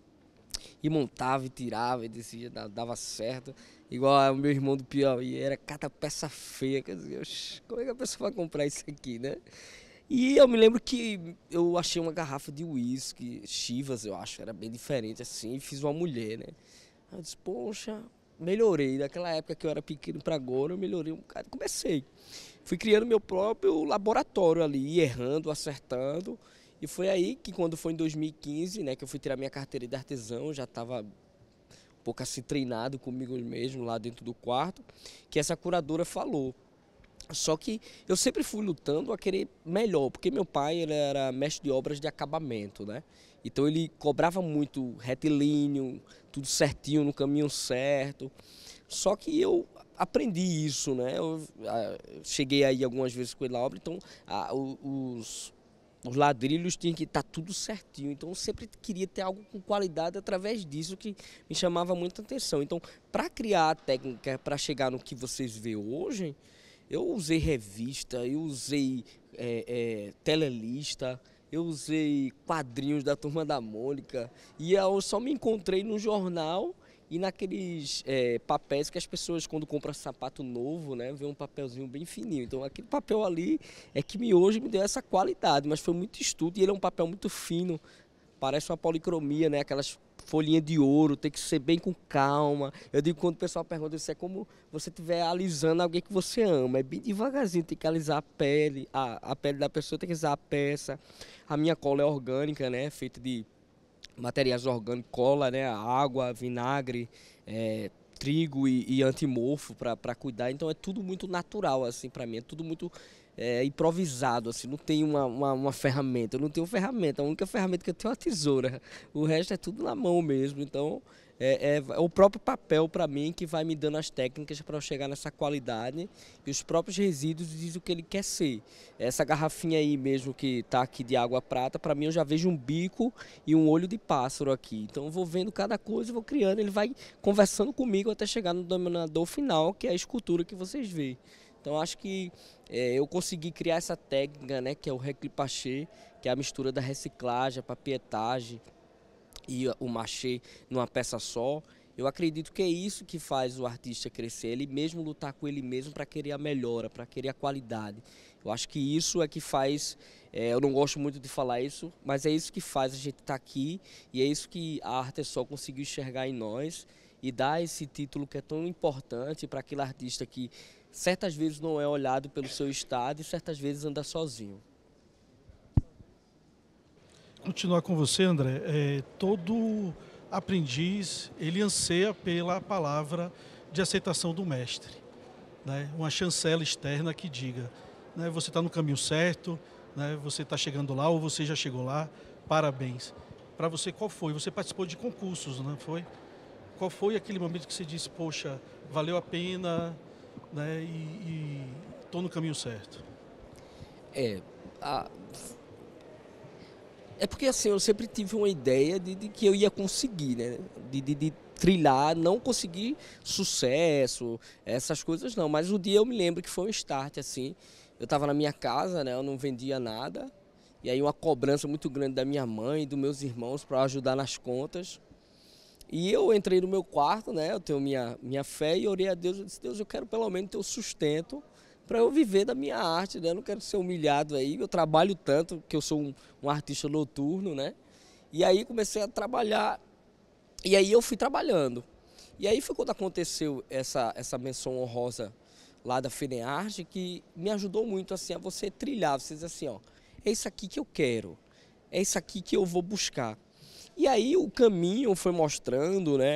E montava e tirava, e decidia, dava certo. Igual o meu irmão do Piauí, era cada peça feia. Quer dizer, como é que a pessoa vai comprar isso aqui, né? E eu me lembro que eu achei uma garrafa de uísque, Chivas, eu acho, era bem diferente assim, e fiz uma mulher, né? Eu disse, poxa, melhorei. Daquela época que eu era pequeno para agora, eu melhorei um bocado. Comecei. Fui criando meu próprio laboratório ali, errando, acertando. E foi aí que, quando foi em 2015, né, que eu fui tirar minha carteira de artesão, já estava um pouco assim treinado comigo mesmo lá dentro do quarto, que essa curadora falou. Só que eu sempre fui lutando a querer melhor, porque meu pai ele era mestre de obras de acabamento, né? Então ele cobrava muito retilíneo, tudo certinho, no caminho certo. Só que eu aprendi isso, né? Eu cheguei aí algumas vezes com ele na obra, então os ladrilhos tinham que estar tudo certinho. Então eu sempre queria ter algo com qualidade através disso, que me chamava muita atenção. Então, para criar a técnica, para chegar no que vocês vê hoje, eu usei revista, eu usei telelista, eu usei quadrinhos da Turma da Mônica, e eu só me encontrei no jornal e naqueles papéis que as pessoas, quando compram sapato novo, né, vê um papelzinho bem fininho. Então aquele papel ali é que hoje me deu essa qualidade, mas foi muito estudo e ele é um papel muito fino, parece uma policromia, né, aquelas folhinhas de ouro, tem que ser bem com calma. Eu digo, quando o pessoal pergunta, isso é como você estiver alisando alguém que você ama, é bem devagarzinho, tem que alisar a pele, a pele da pessoa, tem que alisar a peça. A minha cola é orgânica, né, feita de materiais orgânicos, cola, né, água, vinagre, trigo e antimorfo para cuidar. Então é tudo muito natural, assim, para mim, é tudo muito improvisado, assim, não tem uma ferramenta, eu não tenho ferramenta, a única ferramenta que eu tenho é uma tesoura, o resto é tudo na mão mesmo. Então é o próprio papel para mim que vai me dando as técnicas para eu chegar nessa qualidade, e os próprios resíduos dizem o que ele quer ser. Essa garrafinha aí mesmo que está aqui de água prata, para mim eu já vejo um bico e um olho de pássaro aqui, então eu vou vendo cada coisa, vou criando, ele vai conversando comigo até chegar no denominador final, que é a escultura que vocês veem. Então acho que eu consegui criar essa técnica, né, que é o reclipachê, que é a mistura da reciclagem, a papietagem e o machê numa peça só. Eu acredito que é isso que faz o artista crescer, ele mesmo lutar com ele mesmo para querer a melhora, para querer a qualidade. Eu acho que isso é que faz, eu não gosto muito de falar isso, mas é isso que faz a gente estar aqui, e é isso que a Artesol conseguiu enxergar em nós e dar esse título que é tão importante para aquele artista que certas vezes não é olhado pelo seu estado e certas vezes anda sozinho. Continuar com você, André. Todo aprendiz, ele anseia pela palavra de aceitação do mestre, né? Uma chancela externa que diga, né, você está no caminho certo, né, você está chegando lá ou você já chegou lá, parabéns. Para você, qual foi? Você participou de concursos, não foi? Qual foi aquele momento que você disse, poxa, valeu a pena, né, e estou no caminho certo? É porque assim, eu sempre tive uma ideia de que eu ia conseguir, né? De trilhar, não conseguir sucesso, essas coisas não. Mas um dia eu me lembro que foi um start, assim. Eu estava na minha casa, né? Eu não vendia nada. E aí uma cobrança muito grande da minha mãe e dos meus irmãos para ajudar nas contas. E eu entrei no meu quarto, né? Eu tenho minha fé e orei a Deus. Eu disse, Deus, eu quero pelo menos ter o sustento para eu viver da minha arte, né? Eu não quero ser humilhado aí. Eu trabalho tanto, que eu sou um artista noturno, né? E aí comecei a trabalhar. E aí eu fui trabalhando. E aí foi quando aconteceu essa menção honrosa lá da FENEARTE, que me ajudou muito assim a você trilhar. Você diz assim, ó, é isso aqui que eu quero, é isso aqui que eu vou buscar. E aí o caminho foi mostrando, né?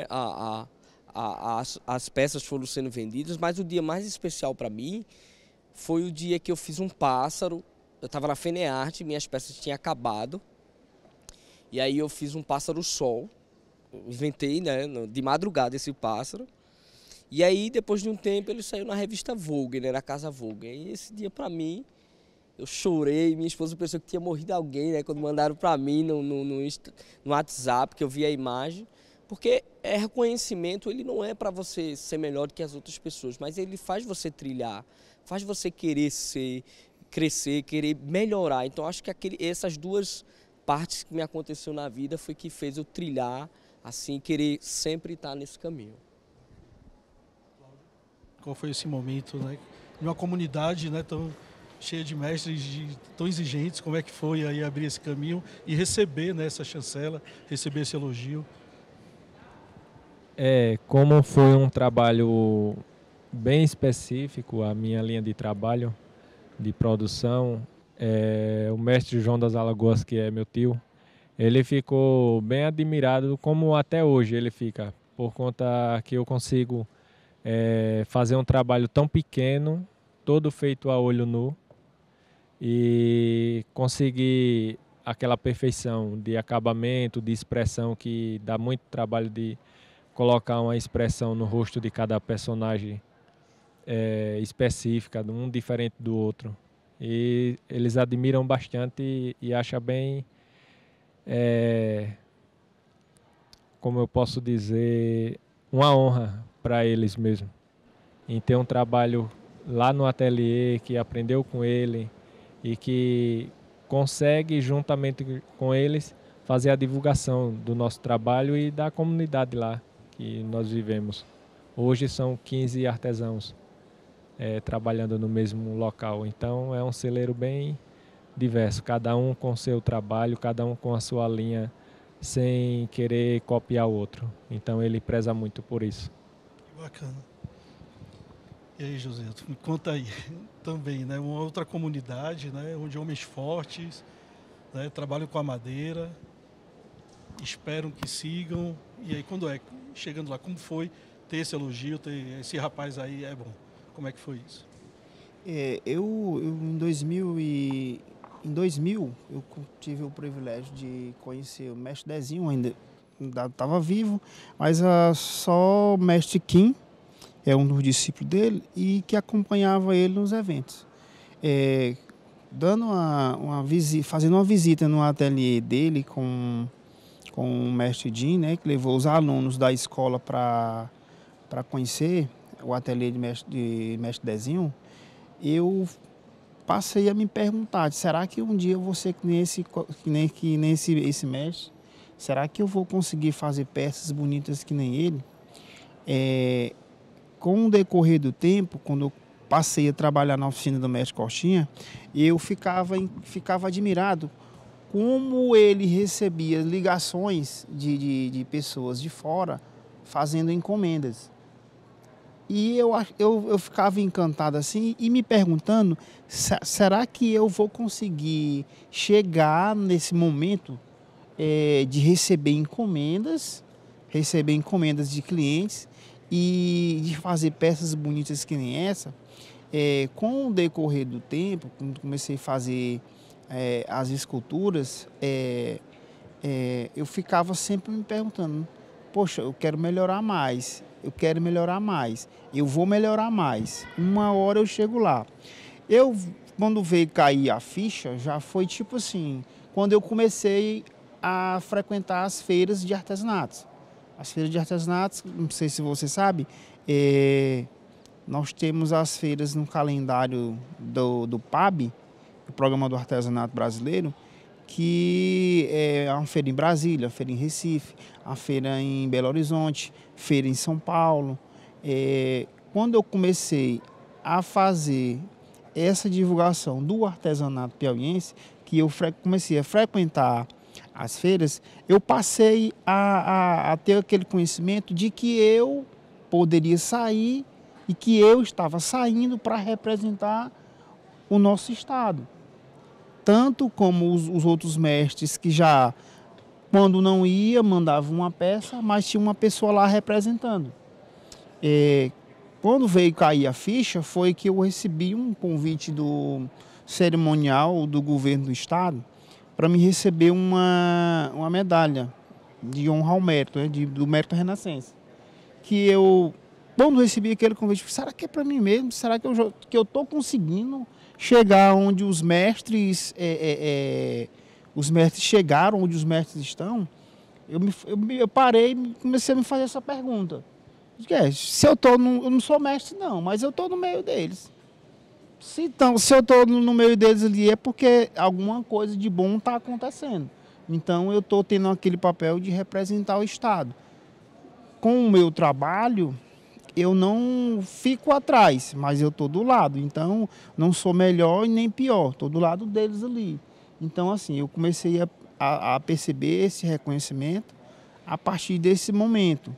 As peças foram sendo vendidas, mas o dia mais especial para mim foi o dia que eu fiz um pássaro. Eu estava na FENEARTE, minhas peças tinham acabado. E aí eu fiz um pássaro-sol. Inventei, né, de madrugada esse pássaro. E aí, depois de um tempo, ele saiu na revista Vogue, né, na Casa Vogue. E esse dia, para mim, eu chorei. Minha esposa pensou que tinha morrido alguém, né, quando mandaram para mim no WhatsApp, que eu vi a imagem. Porque reconhecimento, ele não é para você ser melhor do que as outras pessoas, mas ele faz você trilhar, faz você querer crescer, querer melhorar. Então, acho que essas duas partes que me aconteceu na vida foi que fez eu trilhar, assim, querer sempre estar nesse caminho. Qual foi esse momento, né? De uma comunidade, né, tão cheia de mestres tão exigentes, como é que foi aí abrir esse caminho e receber, né, essa chancela, receber esse elogio? Como foi um trabalho bem específico, a minha linha de trabalho, de produção, o mestre João das Alagoas, que é meu tio, ele ficou bem admirado, como até hoje ele fica, por conta que eu consigo fazer um trabalho tão pequeno, todo feito a olho nu, e conseguir aquela perfeição de acabamento, de expressão, que dá muito trabalho de colocar uma expressão no rosto de cada personagem específica, um diferente do outro. E eles admiram bastante e acham bem, como eu posso dizer, uma honra para eles mesmo, em ter um trabalho lá no ateliê, que aprendeu com ele e que consegue, juntamente com eles, fazer a divulgação do nosso trabalho e da comunidade lá, que nós vivemos. Hoje são 15 artesãos trabalhando no mesmo local. Então é um celeiro bem diverso, cada um com seu trabalho, cada um com a sua linha, sem querer copiar o outro. Então ele preza muito por isso. Que bacana. E aí, José, me conta aí também, né? Uma outra comunidade, né? Onde homens fortes, né? Trabalham com a madeira, esperam que sigam. E aí, chegando lá, como foi ter esse elogio, ter esse rapaz aí é bom? Como é que foi isso? Eu em 2000 eu tive o privilégio de conhecer o mestre Dezinho, ainda estava vivo, mas só o mestre Kim é um dos discípulos dele e que acompanhava ele nos eventos. Fazendo uma visita no ateliê dele com o mestre Jim, né, que levou os alunos da escola para conhecer o ateliê de mestre Dezinho, eu passei a me perguntar, será que um dia eu vou ser que nem esse mestre? Será que eu vou conseguir fazer peças bonitas que nem ele? Com o decorrer do tempo, quando eu passei a trabalhar na oficina do mestre Coxinha, eu ficava admirado como ele recebia ligações de pessoas de fora fazendo encomendas. E eu ficava encantado assim e me perguntando, será que eu vou conseguir chegar nesse momento de receber encomendas de clientes e de fazer peças bonitas que nem essa? Com o decorrer do tempo, quando comecei a fazer as esculturas, eu ficava sempre me perguntando, poxa, eu quero melhorar mais, eu vou melhorar mais, uma hora eu chego lá. Quando veio cair a ficha, já foi tipo assim, quando eu comecei a frequentar as feiras de artesanatos. As feiras de artesanatos, não sei se você sabe, nós temos as feiras no calendário do PAB, o Programa do Artesanato Brasileiro, que é uma feira em Brasília, feira em Recife, a feira em Belo Horizonte, feira em São Paulo. Quando eu comecei a fazer essa divulgação do artesanato piauiense, que eu comecei a frequentar as feiras, eu passei a ter aquele conhecimento de que eu poderia sair e que eu estava saindo para representar o nosso estado. Tanto como os outros mestres que já, quando não ia, mandavam uma peça, mas tinha uma pessoa lá representando. Quando veio cair a ficha, foi que eu recebi um convite do cerimonial do governo do estado para me receber uma medalha de honra ao mérito, do mérito renascense. Que eu, quando recebi aquele convite, será que é para mim mesmo? Será que eu estou conseguindo chegar onde os mestres chegaram, onde os mestres estão? Eu parei e comecei a me fazer essa pergunta. Se eu não sou mestre não, mas eu estou no meio deles. Se eu estou no meio deles ali é porque alguma coisa de bom está acontecendo. Então eu estou tendo aquele papel de representar o estado. Com o meu trabalho, eu não fico atrás, mas eu estou do lado. Então, não sou melhor e nem pior, estou do lado deles ali. Então, assim, eu comecei a perceber esse reconhecimento a partir desse momento.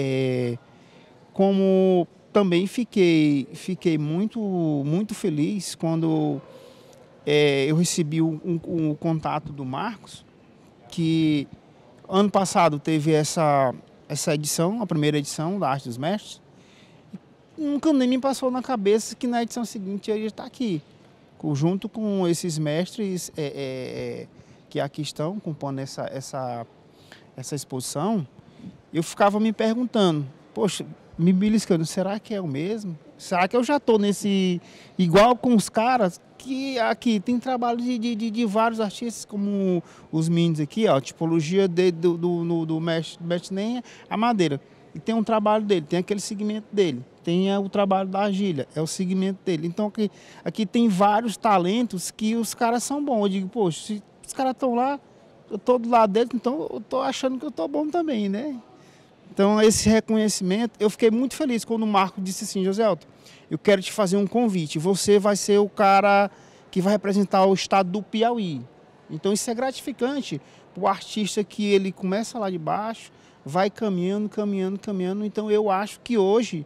Como também fiquei muito, muito feliz quando eu recebi um contato do Marcos, que ano passado teve essa edição, a primeira edição da Arte dos Mestres. Nunca nem me passou na cabeça que na edição seguinte eu ia estar aqui, junto com esses mestres que aqui estão compondo essa exposição. Eu ficava me perguntando, poxa, me beliscando, será que é o mesmo? Será que eu já estou igual com os caras que aqui tem trabalho de vários artistas, como os meninos aqui, ó, tipologia do mestre nem a madeira. E tem um trabalho dele, tem aquele segmento dele, tem o trabalho da argilha, é o segmento dele. Então aqui tem vários talentos que os caras são bons. Eu digo, poxa, se os caras estão lá, eu estou do lado deles, então eu estou achando que eu estou bom também, né? Então, esse reconhecimento, eu fiquei muito feliz quando o Marco disse assim: Joselton, eu quero te fazer um convite, você vai ser o cara que vai representar o estado do Piauí. Então, isso é gratificante para o artista, que ele começa lá de baixo, vai caminhando, caminhando, caminhando. Então, eu acho que hoje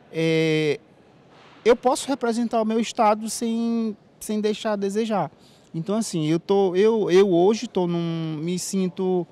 eu posso representar o meu estado sem deixar a desejar. Então, assim, eu hoje me sinto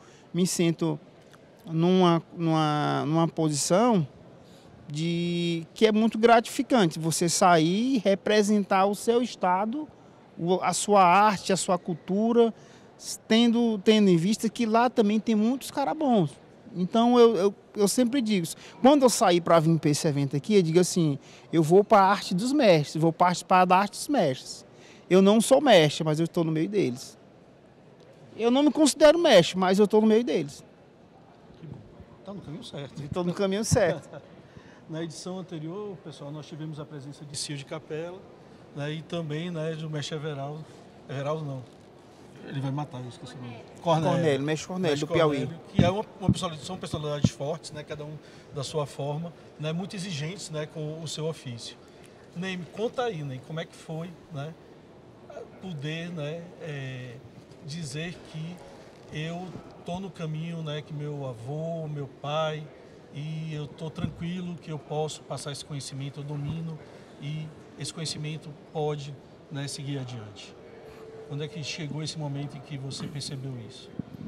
numa posição que é muito gratificante. Você sair e representar o seu estado, a sua arte, a sua cultura, tendo em vista que lá também tem muitos caras bons. Então, eu sempre digo isso. Quando eu sair para vir para esse evento aqui, eu digo assim: eu vou para a arte dos mestres, vou participar da arte dos mestres. Eu não sou mestre, mas eu estou no meio deles. Eu não me considero mestre, mas eu estou no meio deles. Está no caminho certo. Estou no caminho certo. Na edição anterior, pessoal, nós tivemos a presença de Cio de Capela, né, e também, né, do mestre Everaldo. Everaldo não. Ele vai matar, eu esqueci o nome. Mestre Cornélio, do Piauí. Que é são personalidades fortes, né, cada um da sua forma, né, muito exigentes, né, com o seu ofício. Ney, me conta aí, Ney, como é que foi, né, poder, né, dizer que eu estou no caminho, né, que meu avô, meu pai, e eu estou tranquilo que eu posso passar esse conhecimento, eu domino, e esse conhecimento pode, né, seguir adiante. Quando é que chegou esse momento em que você percebeu isso?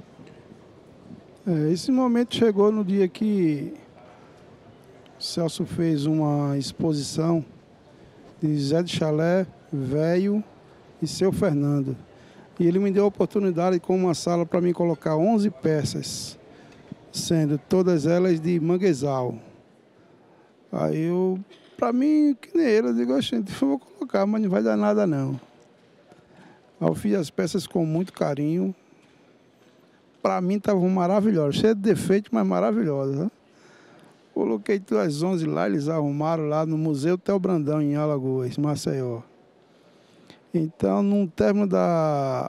Esse momento chegou no dia que o Celso fez uma exposição de Zé de Chalé, Velho e Seu Fernando. E ele me deu a oportunidade com uma sala para mim colocar 11 peças, sendo todas elas de manguezal. Aí eu, para mim, que nem ele, eu digo: gente, eu vou colocar, mas não vai dar nada não. Eu fiz as peças com muito carinho. Para mim estavam maravilhosas, cheio de defeito, mas maravilhosas. Né? Coloquei todas as 11 lá, eles arrumaram lá no Museu Theo Brandão, em Alagoas, Maceió. Então, no término da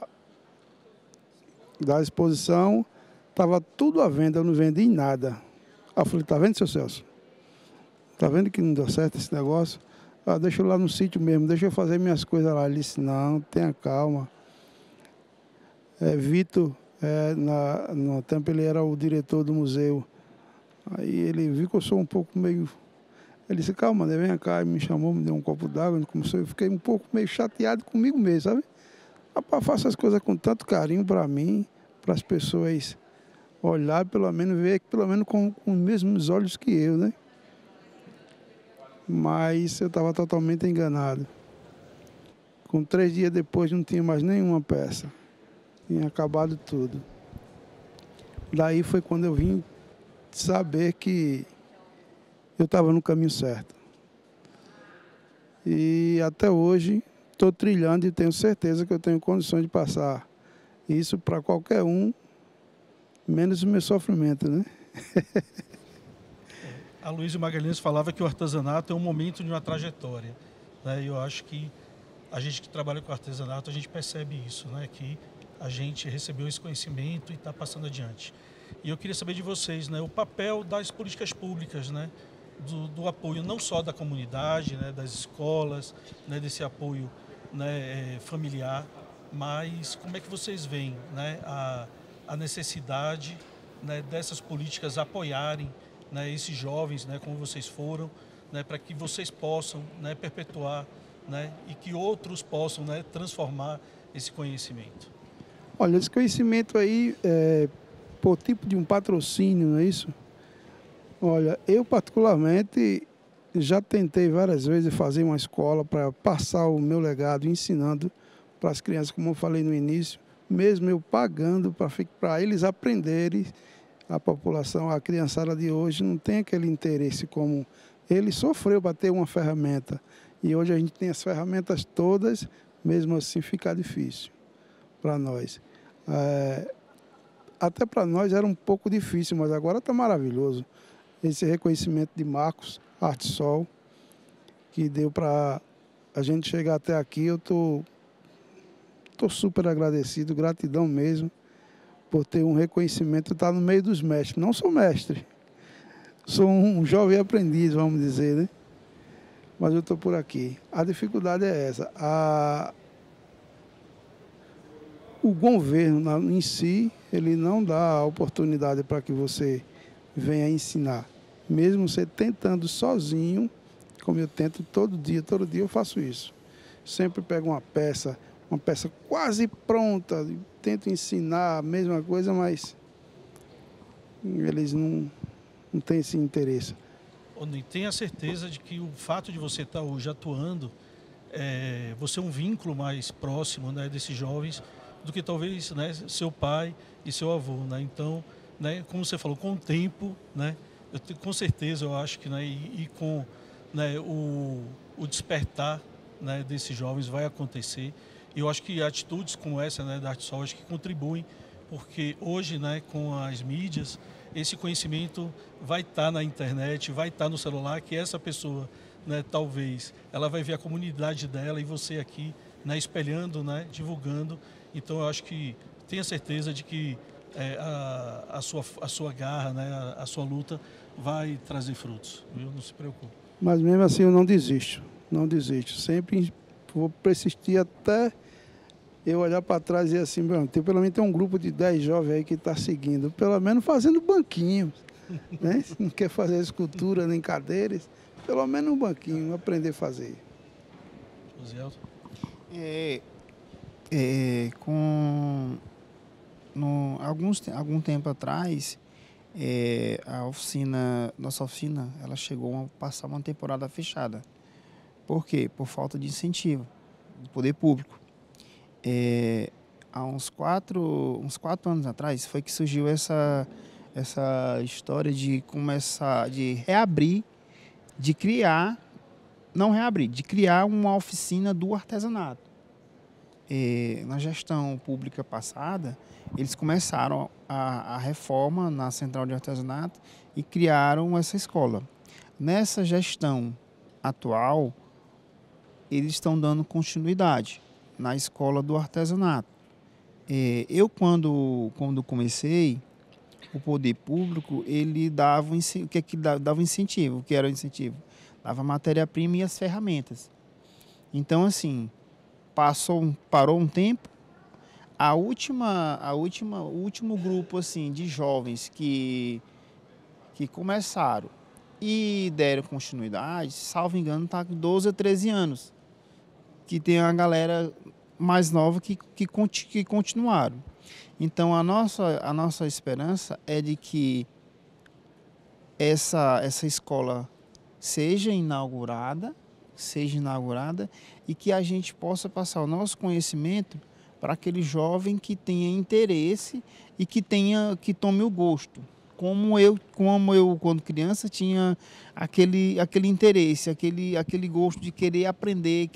exposição, estava tudo à venda, eu não vendi nada. Aí eu falei: tá vendo, seu Celso? Tá vendo que não deu certo esse negócio? Deixa eu lá no sítio mesmo, deixa eu fazer minhas coisas lá. Ele disse: não, tenha calma. Vitor, no tempo ele era o diretor do museu. Aí ele viu que eu sou um pouco meio... Ele disse: calma, né, vem cá. Ele me chamou, me deu um copo d'água. Eu fiquei um pouco meio chateado comigo mesmo, sabe? Rapaz, faço as coisas com tanto carinho para mim, para as pessoas olhar, pelo menos ver, pelo menos com os mesmos olhos que eu, né? Mas eu estava totalmente enganado. Com 3 dias depois não tinha mais nenhuma peça. Tinha acabado tudo. Daí foi quando eu vim saber que eu estava no caminho certo. E até hoje estou trilhando e tenho certeza que eu tenho condições de passar isso para qualquer um, menos o meu sofrimento, né? A Luísa Magalhães falava que o artesanato é um momento de uma trajetória, né? E eu acho que a gente que trabalha com artesanato, a gente percebe isso, né? Que a gente recebeu esse conhecimento e está passando adiante. E eu queria saber de vocês, né, o papel das políticas públicas, né, do apoio não só da comunidade, né, das escolas, né, desse apoio, né, familiar, mas como é que vocês veem, né, a necessidade, né, dessas políticas apoiarem, né, esses jovens, né, como vocês foram, né, para que vocês possam, né, perpetuar, né, e que outros possam, né, transformar esse conhecimento? Olha, esse conhecimento aí, por tipo de um patrocínio, não é isso? Olha, eu particularmente já tentei várias vezes fazer uma escola para passar o meu legado ensinando para as crianças, como eu falei no início, mesmo eu pagando para eles aprenderem. A população, a criançada de hoje não tem aquele interesse como ele sofreu para ter uma ferramenta. E hoje a gente tem as ferramentas todas, mesmo assim fica difícil para nós. Até para nós era um pouco difícil, mas agora está maravilhoso. Esse reconhecimento de Marcos Artsol, que deu para a gente chegar até aqui, eu estou super agradecido, gratidão mesmo, por ter um reconhecimento, estar no meio dos mestres. Não sou mestre, sou um jovem aprendiz, vamos dizer, né? Mas eu estou por aqui. A dificuldade é essa. O governo em si, ele não dá a oportunidade para que você venha ensinar. Mesmo você tentando sozinho, como eu tento todo dia eu faço isso. Sempre pego uma peça quase pronta, tento ensinar a mesma coisa, mas eles não têm esse interesse. Tenha certeza de que o fato de você estar hoje atuando, você é um vínculo mais próximo, né, desses jovens do que talvez, né, seu pai e seu avô, né? Então, né, como você falou, com o tempo, né, com certeza eu acho que, né, e com, né, o despertar, né, desses jovens vai acontecer. E eu acho que atitudes como essa, né, da ArtSol, acho que contribuem, porque hoje, né, com as mídias, esse conhecimento vai estar na internet, vai estar no celular, que essa pessoa, né, talvez, ela vai ver a comunidade dela e você aqui, né, espelhando, né, divulgando. Então, eu acho que tenha certeza de que a sua garra, né, a sua luta vai trazer frutos, viu? Não se preocupe. Mas mesmo assim eu não desisto, Sempre vou persistir até eu olhar para trás e dizer assim, pelo menos tem um grupo de 10 jovens aí que está seguindo, pelo menos fazendo banquinhos, né? Se não quer fazer escultura nem cadeiras, pelo menos um banquinho, aprender a fazer. José Elton? Algum tempo atrás, nossa oficina, ela chegou a passar uma temporada fechada. Por quê? Por falta de incentivo do poder público. Há uns 4 anos atrás foi que surgiu essa história de reabrir, de criar uma oficina do artesanato. Na gestão pública passada, eles começaram a reforma na Central de Artesanato e criaram essa escola. Nessa gestão atual, eles estão dando continuidade na escola do artesanato. Eu, quando comecei, o poder público, ele dava incentivo. O que era o incentivo? Dava matéria-prima e as ferramentas. Então, assim, parou um tempo. O último grupo assim, de jovens que começaram e deram continuidade, salvo engano, está com 12 a 13 anos. Que tem uma galera mais nova que continuaram. Então, a nossa esperança é de que essa escola seja inaugurada e que a gente possa passar o nosso conhecimento para aquele jovem que tenha interesse e que tome o gosto. Como eu, quando criança, tinha aquele interesse, aquele gosto de querer aprender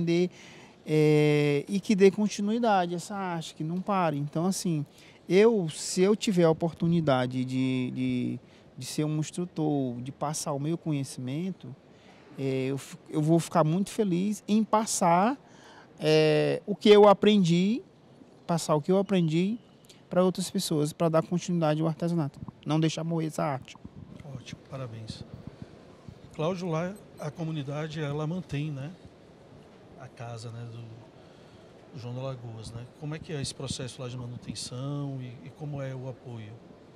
e que dê continuidade a essa arte, que não pare. Então, assim, se eu tiver a oportunidade de ser um instrutor, de passar o meu conhecimento, eu vou ficar muito feliz em passar o que eu aprendi para outras pessoas, para dar continuidade ao artesanato. Não deixar morrer essa arte. Ótimo, parabéns. Cláudio, lá a comunidade, ela mantém, né, a casa, né, do João das Alagoas, né? Como é que é esse processo lá de manutenção e como é o apoio?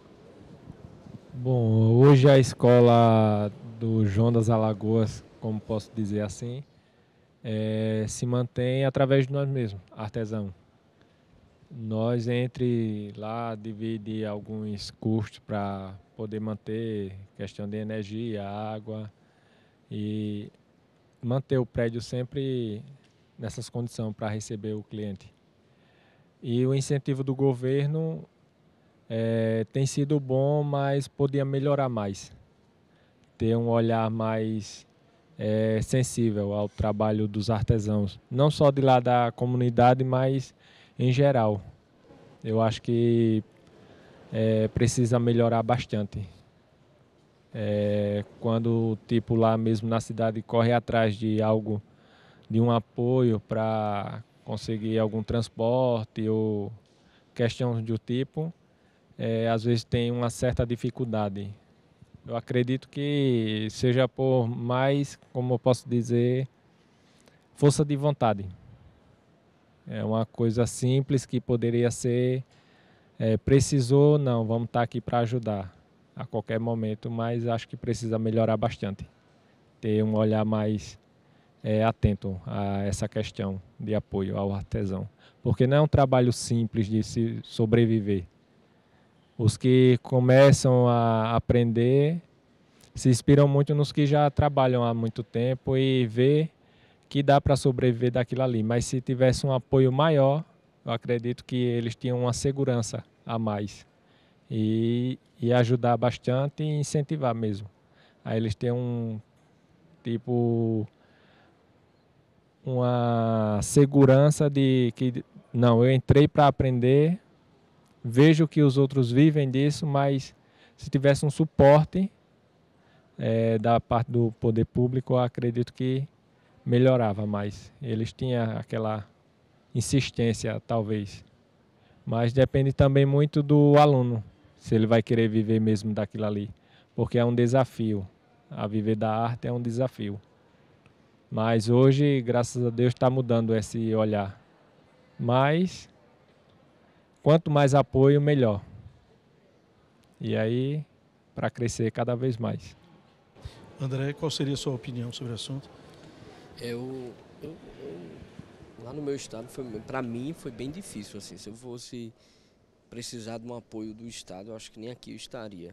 Bom, hoje a escola do João das Alagoas, como posso dizer assim, se mantém através de nós mesmos, artesão. Nós entre lá divide alguns custos para poder manter questão de energia, água e manter o prédio sempre nessas condições para receber o cliente. E o incentivo do governo tem sido bom, mas podia melhorar mais. Ter um olhar mais sensível ao trabalho dos artesãos, não só de lá da comunidade, mas em geral. Eu acho que precisa melhorar bastante. Quando tipo lá mesmo na cidade corre atrás de um apoio para conseguir algum transporte ou questões do tipo, às vezes tem uma certa dificuldade Eu acredito que seja por mais, como eu posso dizer, força de vontade. É uma coisa simples que poderia ser, precisou, não, vamos estar aqui para ajudar a qualquer momento, mas acho que precisa melhorar bastante. Ter um olhar mais atento a essa questão de apoio ao artesão. Porque não é um trabalho simples de se sobreviver. Os que começam a aprender se inspiram muito nos que já trabalham há muito tempo e vê que dá para sobreviver daquilo ali. Mas se tivesse um apoio maior, eu acredito que eles tinham uma segurança a mais. E ajudar bastante e incentivar mesmo. Aí eles têm uma segurança de que, não, eu entrei para aprender, vejo que os outros vivem disso, mas se tivesse um suporte da parte do poder público, eu acredito que melhorava mais. Eles tinham aquela insistência, talvez. Mas depende também muito do aluno, se ele vai querer viver mesmo daquilo ali. Porque é um desafio. A viver da arte é um desafio. Mas hoje, graças a Deus, está mudando esse olhar. Mas, quanto mais apoio, melhor. E aí, para crescer cada vez mais. André, qual seria a sua opinião sobre o assunto? Lá no meu estado, para mim, foi bem difícil. Assim, se eu fosse precisar de um apoio do estado, eu acho que nem aqui eu estaria.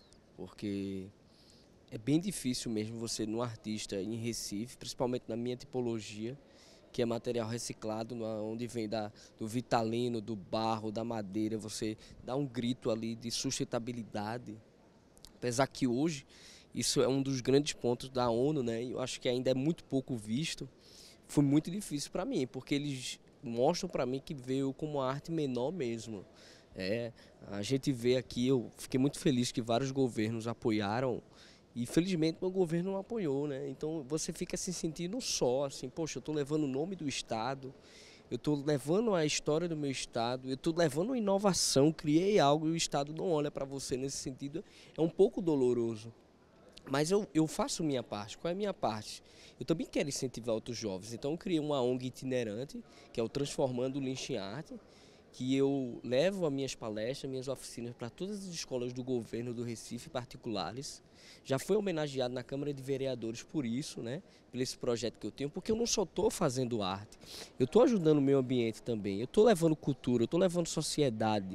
Porque é bem difícil mesmo você, num artista em Recife, principalmente na minha tipologia, que é material reciclado, onde vem do vitalino, do barro, da madeira, você dá um grito ali de sustentabilidade. Apesar que hoje, isso é um dos grandes pontos da ONU, né? Eu acho que ainda é muito pouco visto. Foi muito difícil para mim, porque eles mostram para mim que veio como uma arte menor mesmo. A gente vê aqui, eu fiquei muito feliz que vários governos apoiaram e felizmente meu governo não apoiou, né? Então você fica se sentindo só, assim, poxa, eu estou levando o nome do estado, eu estou levando a história do meu estado, eu estou levando uma inovação, criei algo e o estado não olha para você nesse sentido. É um pouco doloroso. Mas eu faço minha parte. Qual é a minha parte? Eu também quero incentivar outros jovens. Então eu criei uma ONG itinerante, que é o Transformando o Lynch em Arte, que eu levo as minhas palestras, minhas oficinas para todas as escolas do governo do Recife particulares. Já foi homenageado na Câmara de Vereadores por isso, né? Por esse projeto que eu tenho, porque eu não só estou fazendo arte, eu estou ajudando o meio ambiente também, eu estou levando cultura, eu estou levando sociedade.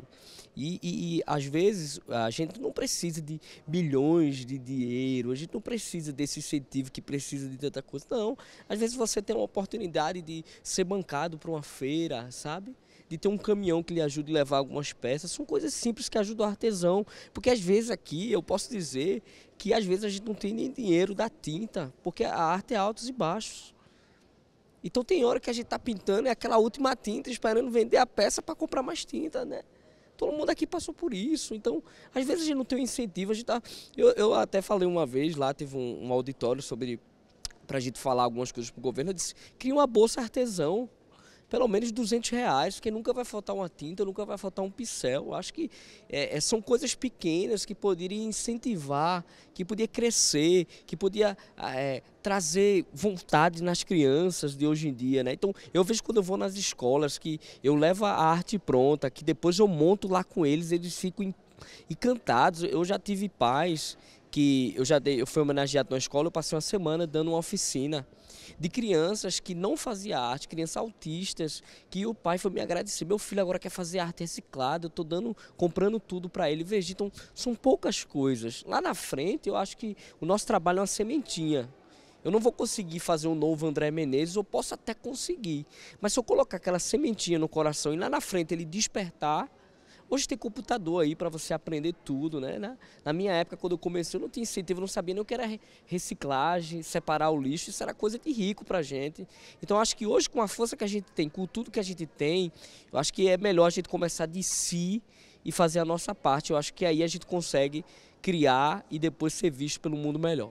E às vezes a gente não precisa de bilhões de dinheiro, a gente não precisa desse incentivo que precisa de tanta coisa. Não, às vezes você tem uma oportunidade de ser bancado para uma feira, sabe? De ter um caminhão que lhe ajude a levar algumas peças, são coisas simples que ajudam o artesão, porque às vezes aqui eu posso dizer que às vezes a gente não tem nem dinheiro da tinta, porque a arte é altos e baixos. Então tem hora que a gente está pintando, é aquela última tinta, esperando vender a peça para comprar mais tinta, né? Todo mundo aqui passou por isso, então às vezes a gente não tem um incentivo, a gente tá... eu até falei uma vez, lá teve um auditório para a gente falar algumas coisas para o governo, eu disse, cria uma bolsa artesão, pelo menos R$200, porque nunca vai faltar uma tinta, nunca vai faltar um pincel. Acho que são coisas pequenas que poderiam incentivar, que podia crescer, que podia trazer vontade nas crianças de hoje em dia, né? Então, eu vejo quando eu vou nas escolas que eu levo a arte pronta, que depois eu monto lá com eles ficam encantados. Eu já tive pais que eu fui homenageado na escola, eu passei uma semana dando uma oficina de crianças que não faziam arte, crianças autistas, que o pai foi me agradecer. Meu filho agora quer fazer arte reciclada, eu estou comprando tudo para ele. Veja, então são poucas coisas. Lá na frente eu acho que o nosso trabalho é uma sementinha. Eu não vou conseguir fazer um novo André Menezes, eu posso até conseguir. Mas se eu colocar aquela sementinha no coração e lá na frente ele despertar. Hoje tem computador aí para você aprender tudo, né? Na minha época, quando eu comecei, eu não tinha incentivo, eu não sabia nem o que era reciclagem, separar o lixo, isso era coisa de rico pra gente. Então, acho que hoje, com a força que a gente tem, com tudo que a gente tem, eu acho que é melhor a gente começar de si e fazer a nossa parte. Eu acho que aí a gente consegue criar e depois ser visto pelo mundo melhor.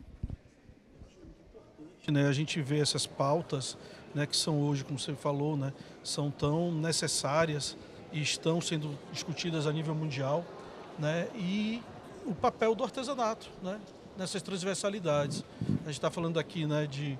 A gente vê essas pautas, né, que são hoje, como você falou, né, são tão necessárias e estão sendo discutidas a nível mundial, né, e o papel do artesanato, né, nessas transversalidades. A gente está falando aqui, né, de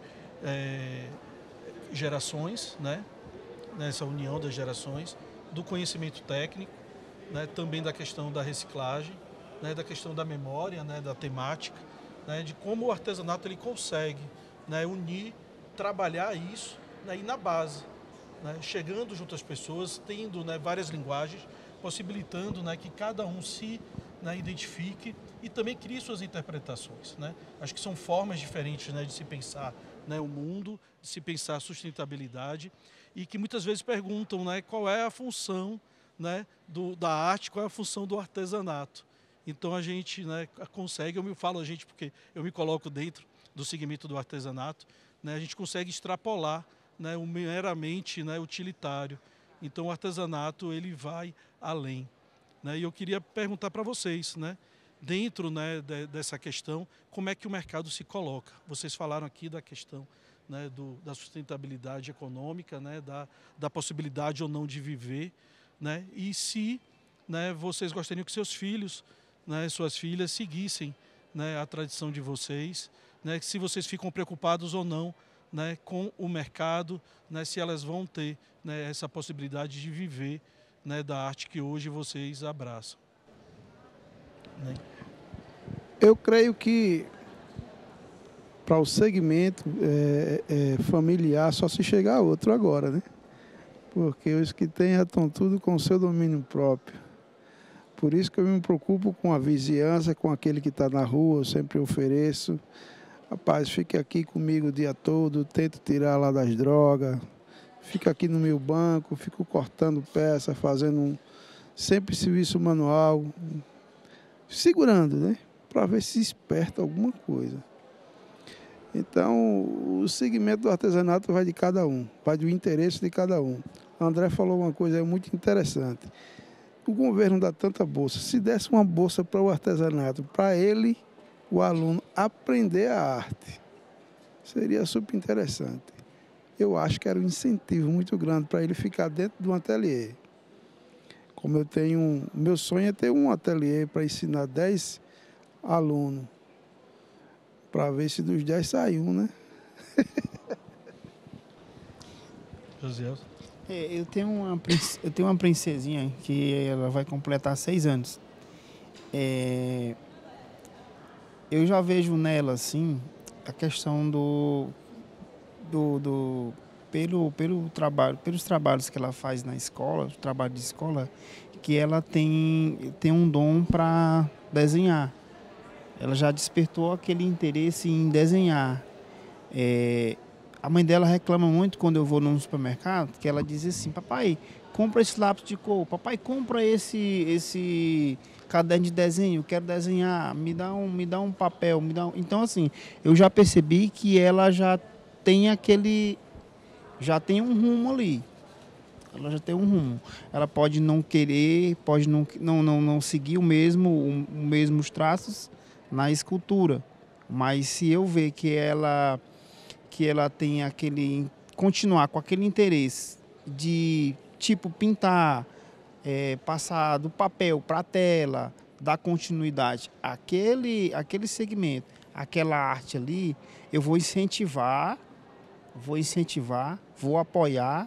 gerações, né, nessa união das gerações, do conhecimento técnico, né, também da questão da reciclagem, né, da questão da memória, né, da temática, né, de como o artesanato ele consegue, né, unir, trabalhar isso, né, e na base, né, chegando junto às pessoas, tendo, né, várias linguagens, possibilitando, né, que cada um se, né, identifique e também crie suas interpretações, né? Acho que são formas diferentes, né, de se pensar, né, o mundo, de se pensar a sustentabilidade e que muitas vezes perguntam, né, qual é a função, né, da arte, qual é a função do artesanato. Então a gente, né, consegue, eu falo a gente porque eu me coloco dentro do segmento do artesanato, né, a gente consegue extrapolar, né, o meramente, né, utilitário. Então o artesanato ele vai além, né? E eu queria perguntar para vocês, né, dentro, né, dessa questão, como é que o mercado se coloca? Vocês falaram aqui da questão, né, da sustentabilidade econômica, né, da possibilidade ou não de viver, né, e se, né, vocês gostariam que seus filhos, né, suas filhas seguissem, né, a tradição de vocês, né, se vocês ficam preocupados ou não, né, com o mercado, né, se elas vão ter, né, essa possibilidade de viver, né, da arte que hoje vocês abraçam, né? Eu creio que para o segmento familiar só se chegar a outro agora, né? Porque os que têm já estão tudo com o seu domínio próprio. Por isso que eu me preocupo com a vizinhança, com aquele que está na rua, eu sempre ofereço. Rapaz, fique aqui comigo o dia todo, tento tirar lá das drogas, fica aqui no meu banco, fico cortando peça, fazendo sempre serviço manual, segurando, né? Para ver se esperta alguma coisa. Então, o segmento do artesanato vai de cada um, vai do interesse de cada um. O André falou uma coisa muito interessante. O governo dá tanta bolsa. Se desse uma bolsa para o artesanato, para ele, o aluno, aprender a arte, seria super interessante. Eu acho que era um incentivo muito grande para ele ficar dentro de um ateliê. Como eu tenho, meu sonho é ter um ateliê para ensinar 10 alunos, para ver se dos 10 sai um, né? José. Eu tenho uma princesinha que ela vai completar 6 anos. Eu já vejo nela, assim, a questão pelos trabalhos que ela faz na escola, trabalho de escola, que ela tem um dom para desenhar. Ela já despertou aquele interesse em desenhar. A mãe dela reclama muito quando eu vou no supermercado, que ela diz assim: papai, compra esse lápis de cor, papai, compra esse caderno de desenho, eu quero desenhar, me dá um papel, Então, assim, eu já percebi que ela já tem um rumo ali. Ela já tem um rumo. Ela pode não querer, pode não seguir os mesmos traços na escultura, mas se eu ver que ela tem continuar com aquele interesse de tipo pintar, passar do papel para a tela, dar continuidade àquele segmento, aquela arte ali, eu vou incentivar, vou apoiar,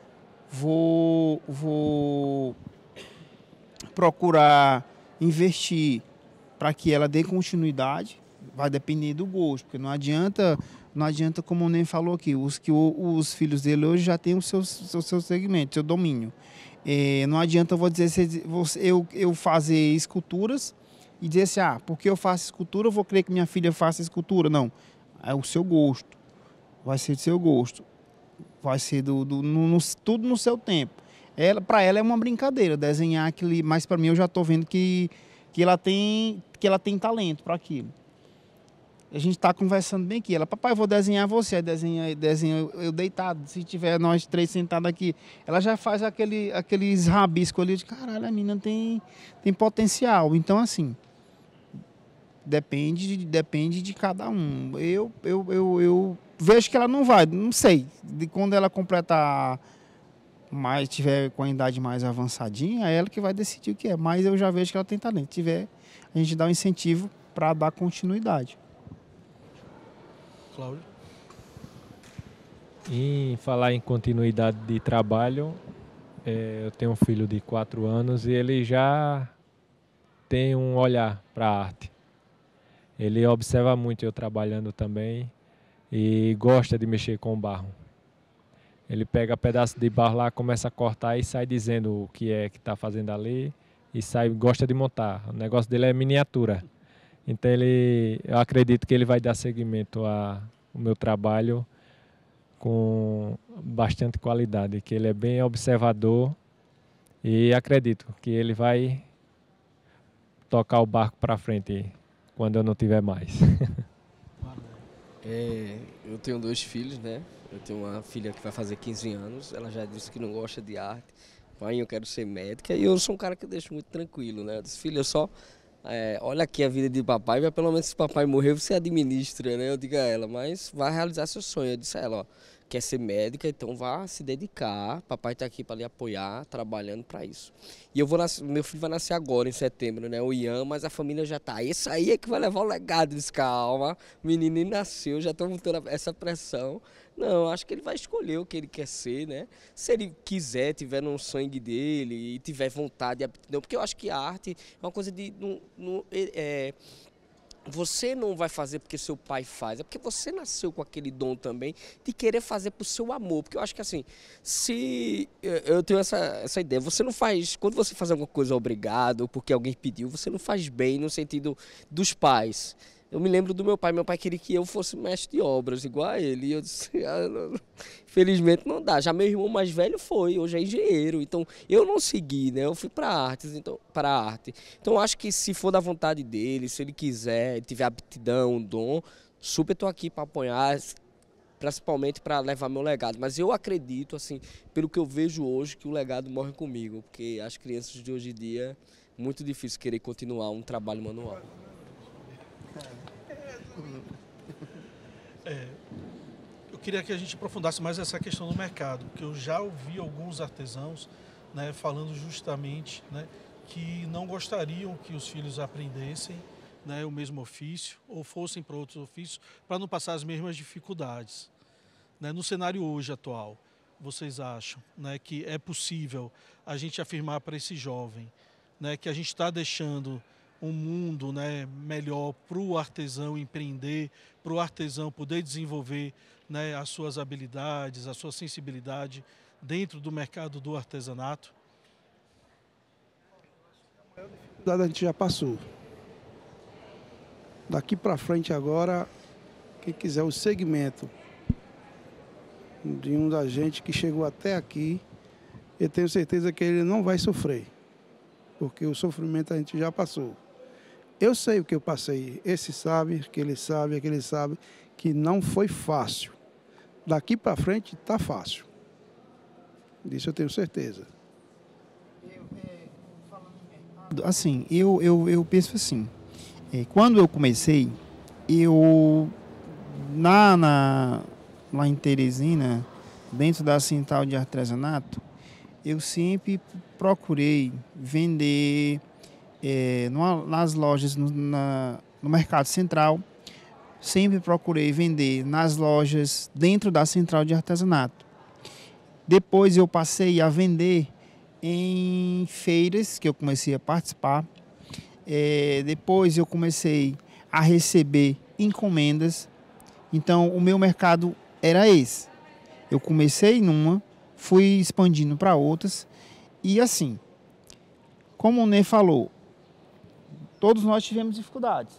vou procurar investir para que ela dê continuidade. Vai depender do gosto, porque não adianta, como o Ney falou aqui, os filhos dele hoje já têm o seu segmento, seu domínio. Não adianta eu fazer esculturas e dizer assim, porque eu faço escultura, eu vou querer que minha filha faça escultura. Não, é o seu gosto, vai ser do seu gosto, vai ser tudo no seu tempo. Para ela é uma brincadeira desenhar aquilo, mas para mim eu já estou vendo que ela tem talento para aquilo. A gente está conversando bem aqui. Ela, papai, eu vou desenhar você. Aí desenha eu deitado. Se tiver nós 3 sentados aqui, ela já faz aqueles rabiscos ali. De caralho, a menina tem potencial. Então, assim, depende de cada um. Eu vejo que ela não vai, não sei. De quando ela completar mas tiver com a idade mais avançadinha, é ela que vai decidir o que é. Mas eu já vejo que ela tem talento. Se tiver, a gente dá um incentivo para dar continuidade. Cláudio? Em falar em continuidade de trabalho, eu tenho um filho de 4 anos e ele já tem um olhar para a arte. Ele observa muito eu trabalhando também e gosta de mexer com barro. Ele pega pedaço de barro lá, começa a cortar e sai dizendo o que é que está fazendo ali e gosta de montar. O negócio dele é miniatura. Então eu acredito que ele vai dar seguimento ao meu trabalho com bastante qualidade, que ele é bem observador e acredito que ele vai tocar o barco para frente quando eu não tiver mais. Eu tenho 2 filhos, né? Eu tenho uma filha que vai fazer 15 anos, ela já disse que não gosta de arte. Pai, eu quero ser médica e eu sou um cara que deixo muito tranquilo, né? Eu disse, filha, eu só... olha aqui a vida de papai, mas pelo menos se papai morrer, você administra, né? Eu digo a ela, mas vai realizar seu sonho. Eu disse a ela, ó, quer ser médica, então vá se dedicar. Papai está aqui para lhe apoiar, trabalhando para isso. E meu filho vai nascer agora, em setembro, né? O Ian, mas a família já tá. Esse aí é que vai levar o legado. Eu disse, calma, o menino nem nasceu, já estão botando essa pressão. Não, acho que ele vai escolher o que ele quer ser, né? Se ele quiser, tiver no sangue dele e tiver vontade e aptidão, porque eu acho que a arte é uma coisa de... você não vai fazer porque seu pai faz, é porque você nasceu com aquele dom também de querer fazer por seu amor. Porque eu acho que assim, se eu tenho essa ideia, você não faz, quando você faz alguma coisa obrigado, porque alguém pediu, você não faz bem no sentido dos pais. Eu me lembro do meu pai queria que eu fosse mestre de obras, igual a ele, e eu disse, felizmente não dá. Já meu irmão mais velho foi, hoje é engenheiro, então eu não segui, né? Eu fui para artes, então para a arte. Então acho que se for da vontade dele, se ele quiser, tiver aptidão, dom, super tô aqui para apoiar, principalmente para levar meu legado. Mas eu acredito, assim, pelo que eu vejo hoje, que o legado morre comigo, porque as crianças de hoje em dia é muito difícil querer continuar um trabalho manual. Eu queria que a gente aprofundasse mais essa questão do mercado, porque eu já ouvi alguns artesãos, né, falando justamente, né, que não gostariam que os filhos aprendessem, né, o mesmo ofício ou fossem para outros ofícios para não passar as mesmas dificuldades. Né? No cenário hoje atual, vocês acham, né, que é possível a gente afirmar para esse jovem, né, que a gente está deixando um mundo, né, melhor para o artesão empreender, para o artesão poder desenvolver, né, as suas habilidades, a sua sensibilidade dentro do mercado do artesanato? A gente já passou. Daqui para frente agora, quem quiser o segmento de um da gente que chegou até aqui, eu tenho certeza que ele não vai sofrer, porque o sofrimento a gente já passou. Eu sei o que eu passei, esse sabe, aquele sabe, que não foi fácil. Daqui para frente está fácil. Disso eu tenho certeza. Assim, eu penso assim, quando eu comecei, lá em Teresina, dentro da Central de Artesanato, eu sempre procurei vender nas lojas, no Mercado Central, sempre procurei vender nas lojas dentro da Central de Artesanato. Depois eu passei a vender em feiras, que eu comecei a participar. Depois eu comecei a receber encomendas. Então o meu mercado era esse. Eu comecei numa, fui expandindo para outras. E assim, como o Ney falou, todos nós tivemos dificuldades.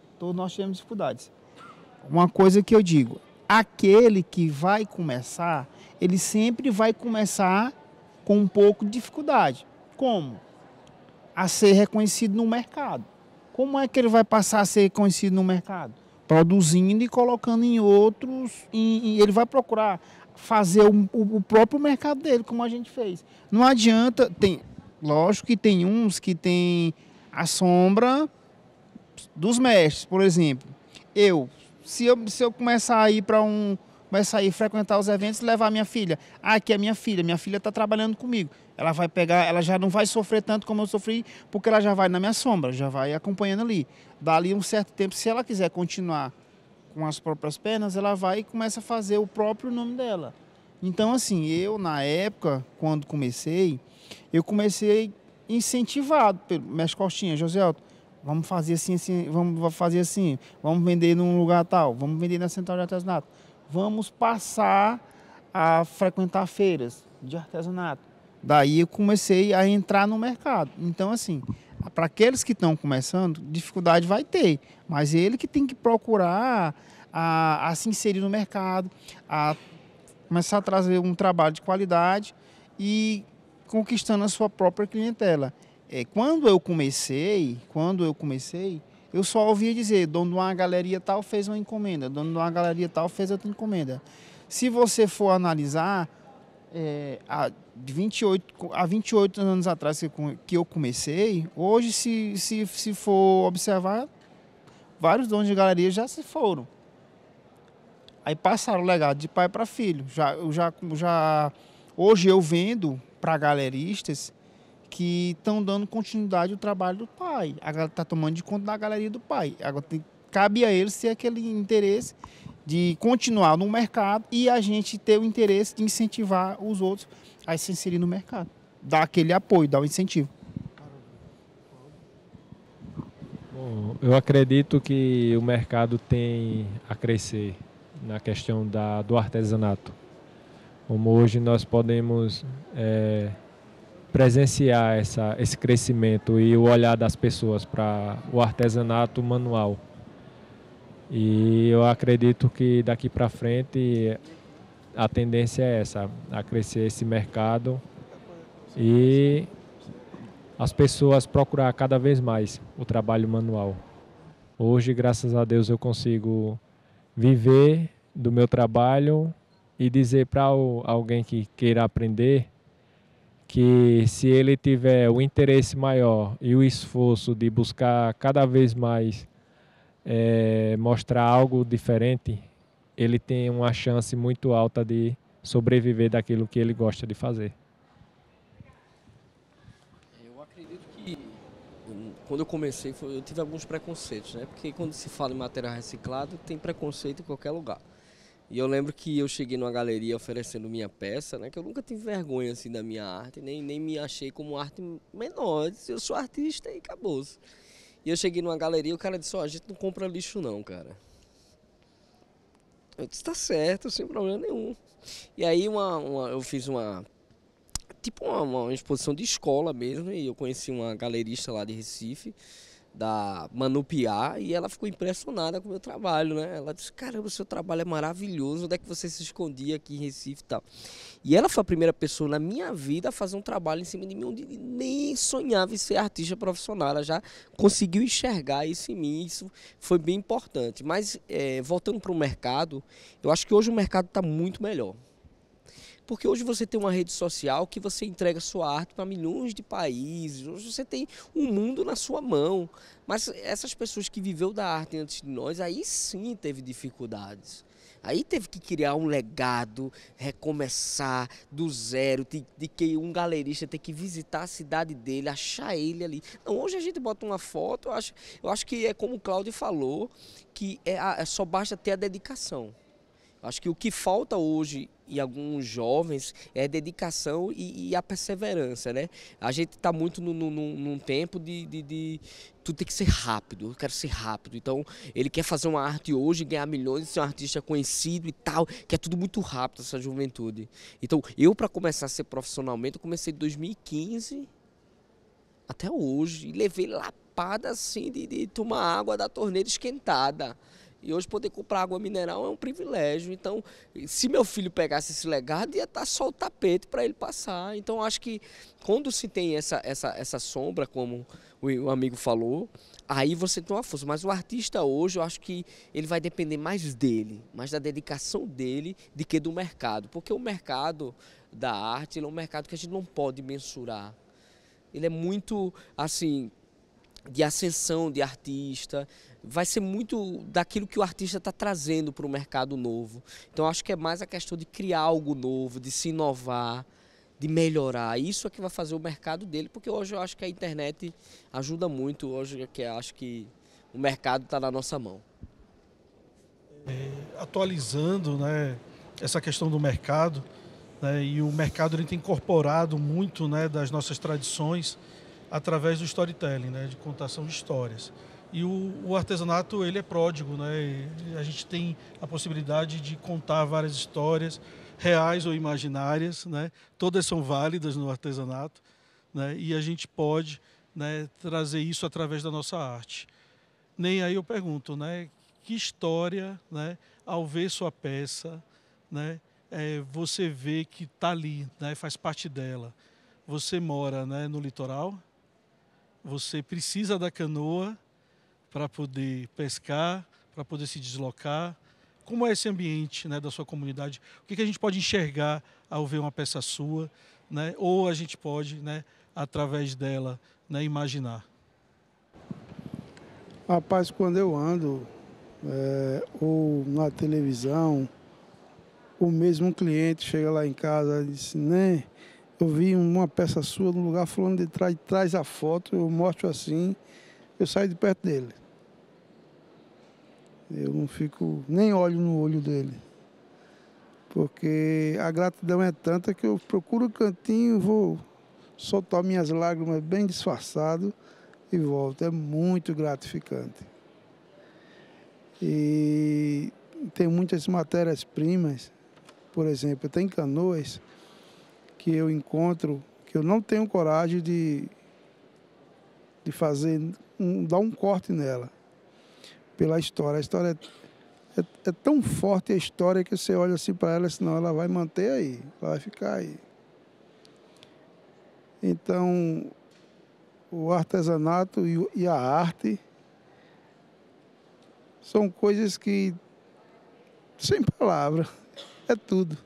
Uma coisa que eu digo, aquele que vai começar, ele sempre vai começar com um pouco de dificuldade. Como? A ser reconhecido no mercado. Como é que ele vai passar a ser reconhecido no mercado? Produzindo e colocando em outros, ele vai procurar fazer o próprio mercado dele, como a gente fez. Não adianta, lógico que tem uns que tem a sombra dos mestres, por exemplo. Se eu começar a ir para um começar a ir frequentar os eventos e levar a minha filha. Ah, aqui é minha filha está trabalhando comigo. Ela vai pegar, ela já não vai sofrer tanto como eu sofri, porque ela já vai na minha sombra, já vai acompanhando ali. Dali um certo tempo, se ela quiser continuar com as próprias pernas, ela vai e começa a fazer o próprio nome dela. Então, assim, eu, na época, quando comecei, eu comecei incentivado pelo mestre Costinha, José Alto, vamos fazer assim, vamos fazer assim, vamos vender num lugar tal, vamos vender na central de artesanato, vamos passar a frequentar feiras de artesanato. Daí eu comecei a entrar no mercado. Então, assim, para aqueles que estão começando, dificuldade vai ter, mas ele que tem que procurar a se inserir no mercado, a começar a trazer um trabalho de qualidade e conquistando a sua própria clientela. Quando eu comecei, eu só ouvia dizer, dono de uma galeria tal fez uma encomenda, dono de uma galeria tal fez outra encomenda. Se você for analisar, há 28 anos atrás que eu comecei, hoje, se for observar, vários donos de galeria já se foram. Aí passaram o legado de pai para filho. Hoje eu vendo para galeristas que estão dando continuidade ao trabalho do pai. Agora está tomando de conta da galeria do pai. Agora cabe a eles ter aquele interesse de continuar no mercado e a gente ter o interesse de incentivar os outros a se inserir no mercado. Dar aquele apoio, dar o incentivo. Bom, eu acredito que o mercado tem a crescer na questão do artesanato. Como hoje nós podemos presenciar esse crescimento e o olhar das pessoas para o artesanato manual. E eu acredito que daqui para frente a tendência é essa, a crescer esse mercado e as pessoas procurar cada vez mais o trabalho manual. Hoje, graças a Deus, eu consigo viver do meu trabalho e dizer para alguém que queira aprender que se ele tiver o interesse maior e o esforço de buscar cada vez mais mostrar algo diferente, ele tem uma chance muito alta de sobreviver daquilo que ele gosta de fazer. Eu acredito que quando eu comecei, eu tive alguns preconceitos, né? Porque quando se fala em material reciclado, tem preconceito em qualquer lugar. E eu lembro que eu cheguei numa galeria oferecendo minha peça, né? Que eu nunca tive vergonha assim da minha arte, nem me achei como arte menor. Eu disse, eu sou artista e acabou-se. E eu cheguei numa galeria e o cara disse, a gente não compra lixo não, cara. Eu disse, tá certo, sem problema nenhum. E aí eu fiz uma exposição de escola mesmo, e eu conheci uma galerista lá de Recife, da Manupiá, e ela ficou impressionada com o meu trabalho, né? Ela disse, caramba, o seu trabalho é maravilhoso, onde é que você se escondia aqui em Recife e tal? E ela foi a primeira pessoa na minha vida a fazer um trabalho em cima de mim, onde nem sonhava em ser artista profissional, ela já conseguiu enxergar isso em mim, isso foi bem importante. Mas, voltando para o mercado, eu acho que hoje o mercado está muito melhor. Porque hoje você tem uma rede social que você entrega sua arte para milhões de países. Hoje você tem um mundo na sua mão. Mas essas pessoas que viveu da arte antes de nós, aí sim teve dificuldades. Aí teve que criar um legado, recomeçar do zero, de que um galerista tem que visitar a cidade dele, achar ele ali. Não, hoje a gente bota uma foto, eu acho que é como o Cláudio falou, que só basta ter a dedicação. Acho que o que falta hoje em alguns jovens é a dedicação e a perseverança, né? A gente está muito num tempo de tudo tem que ser rápido, eu quero ser rápido. Então, ele quer fazer uma arte hoje, ganhar milhões, ser um artista conhecido e tal, que é tudo muito rápido, essa juventude. Então, eu para começar a ser profissionalmente, eu comecei em 2015 até hoje, e levei lapada assim de tomar água da torneira esquentada. E hoje poder comprar água mineral é um privilégio. Então, se meu filho pegasse esse legado, ia estar só o tapete para ele passar. Então, acho que quando se tem essa sombra, como o amigo falou, aí você tem uma força. Mas o artista hoje, eu acho que ele vai depender mais dele, mais da dedicação dele, do que do mercado. Porque o mercado da arte, ele é um mercado que a gente não pode mensurar. Ele é muito, assim, de ascensão de artista, vai ser muito daquilo que o artista está trazendo para o mercado novo. Então acho que é mais a questão de criar algo novo, de se inovar, de melhorar. Isso é que vai fazer o mercado dele, porque hoje eu acho que a internet ajuda muito, hoje é que eu acho que o mercado está na nossa mão. Atualizando, né, essa questão do mercado, né, e o mercado ele tem incorporado muito, né, das nossas tradições através do storytelling, né, de contação de histórias. E o artesanato ele é pródigo, né, a gente tem a possibilidade de contar várias histórias, reais ou imaginárias, né, todas são válidas no artesanato, né, e a gente pode, né, trazer isso através da nossa arte. Nem aí eu pergunto, né, que história, né, ao ver sua peça, né, você vê que está ali, né, faz parte dela. Você mora, né, no litoral, você precisa da canoa para poder pescar, para poder se deslocar. Como é esse ambiente, né, da sua comunidade? O que a gente pode enxergar ao ver uma peça sua, né, ou a gente pode, né, através dela, né, imaginar? Rapaz, quando eu ando, ou na televisão, o mesmo cliente chega lá em casa e diz, né, eu vi uma peça sua no lugar fulano de trás, traz a foto, eu mostro assim, eu saio de perto dele. Eu não fico, nem olho no olho dele. Porque a gratidão é tanta que eu procuro o cantinho, vou soltar minhas lágrimas bem disfarçado e volto. É muito gratificante. E tem muitas matérias-primas, por exemplo, tem canoas que eu encontro, que eu não tenho coragem de fazer, dar um corte nela, pela história. A história é tão forte, a história, que você olha assim para ela, senão ela vai manter aí, ela vai ficar aí. Então, o artesanato e a arte são coisas que, sem palavras, é tudo.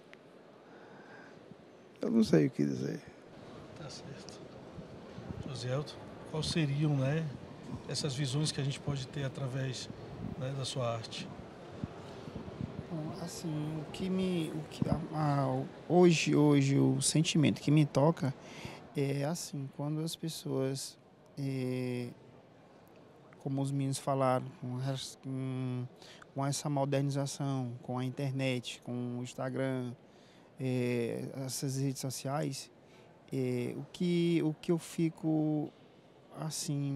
Eu não sei o que dizer. Tá certo. Josielto, quais seriam, né, essas visões que a gente pode ter através, né, da sua arte? Bom, assim, hoje o sentimento que me toca é assim, quando as pessoas, como os meninos falaram, com essa modernização, com a internet, com o Instagram, essas redes sociais, o que eu fico assim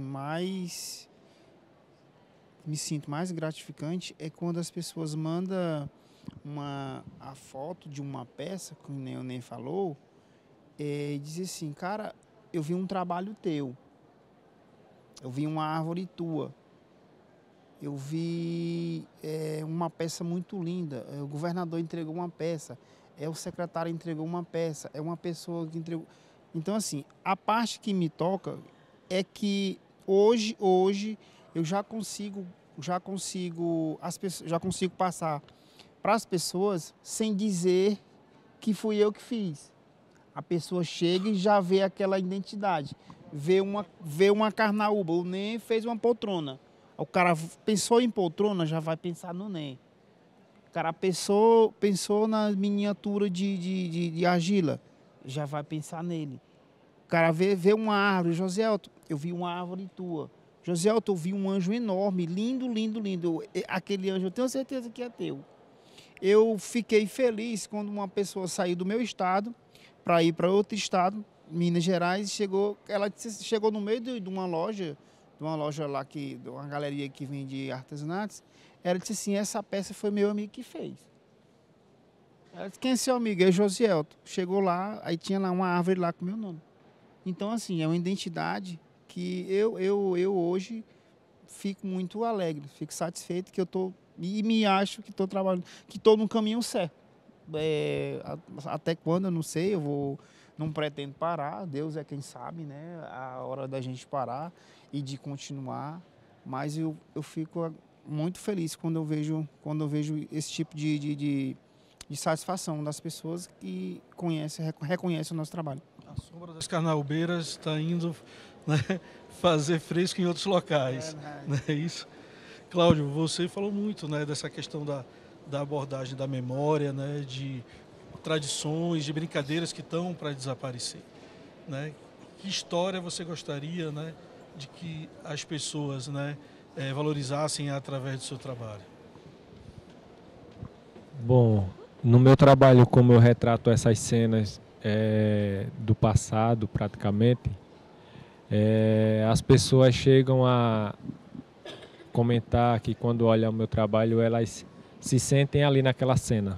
me sinto mais gratificante é quando as pessoas mandam a foto de uma peça, como o Ney falou, e diz assim, cara, eu vi um trabalho teu, eu vi uma árvore tua, eu vi uma peça muito linda, o governador entregou uma peça, o secretário entregou uma peça, é uma pessoa que entregou. Então, assim, a parte que me toca é que hoje eu já consigo passar para as pessoas sem dizer que fui eu que fiz. A pessoa chega e já vê aquela identidade, vê uma carnaúba, o Ney fez uma poltrona. O cara pensou em poltrona, já vai pensar no Ney. O cara pensou na miniatura de argila, já vai pensar nele. O cara vê uma árvore, Josielto, eu vi uma árvore tua. Josielto, eu vi um anjo enorme, lindo, lindo, lindo. Aquele anjo, eu tenho certeza que é teu. Eu fiquei feliz quando uma pessoa saiu do meu estado para ir para outro estado, Minas Gerais, ela chegou no meio de uma loja lá, de uma galeria que vende artesanatos. Ela disse assim, essa peça foi meu amigo que fez. Ela disse, quem é seu amigo? É Josielto. Chegou lá, aí tinha lá uma árvore lá com meu nome. Então, assim, é uma identidade que eu hoje fico muito alegre, fico satisfeito que eu estou, e me acho que estou trabalhando, que estou no caminho certo. Até quando, eu não sei, não pretendo parar, Deus é quem sabe, né? A hora da gente parar e de continuar, mas eu fico muito feliz quando eu vejo esse tipo de satisfação das pessoas que reconhecem o nosso trabalho. A Sombra das Carnaubeiras está indo né, fazer fresco em outros locais. Não é isso? Cláudio, você falou muito, né, dessa questão da abordagem da memória, né, de tradições, de brincadeiras que estão para desaparecer. Né? Que história você gostaria, né, de que as pessoas, né, valorizassem através do seu trabalho? Bom, no meu trabalho, como eu retrato essas cenas do passado, praticamente, as pessoas chegam a comentar que quando olham o meu trabalho, elas se sentem ali naquela cena.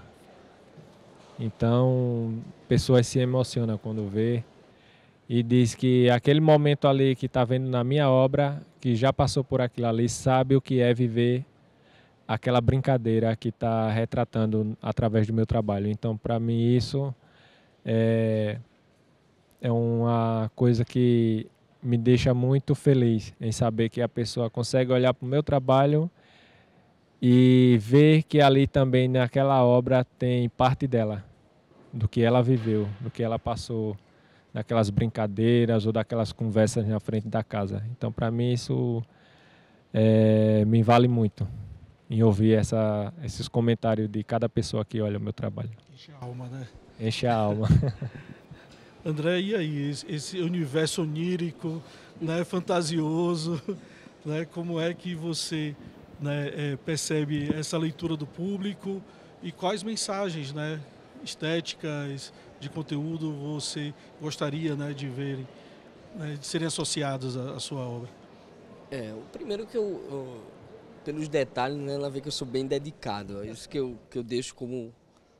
Então, pessoas se emocionam quando vê e diz que aquele momento ali que está vendo na minha obra, que já passou por aquilo ali, sabe o que é viver aquela brincadeira que está retratando através do meu trabalho. Então, para mim, isso é uma coisa que me deixa muito feliz em saber que a pessoa consegue olhar para o meu trabalho e ver que ali também naquela obra tem parte dela, do que ela viveu, do que ela passou, daquelas brincadeiras ou daquelas conversas na frente da casa. Então, para mim, isso me vale muito em ouvir esses comentários de cada pessoa que olha o meu trabalho. Enche a alma, né? Enche a alma. André, e aí, esse universo onírico, né, fantasioso, né, como é que você, né, percebe essa leitura do público e quais mensagens, né, estéticas, de conteúdo você gostaria, né, de verem, né, de serem associados à sua obra? O primeiro que pelos detalhes, né, ela vê que eu sou bem dedicado. É isso que eu deixo como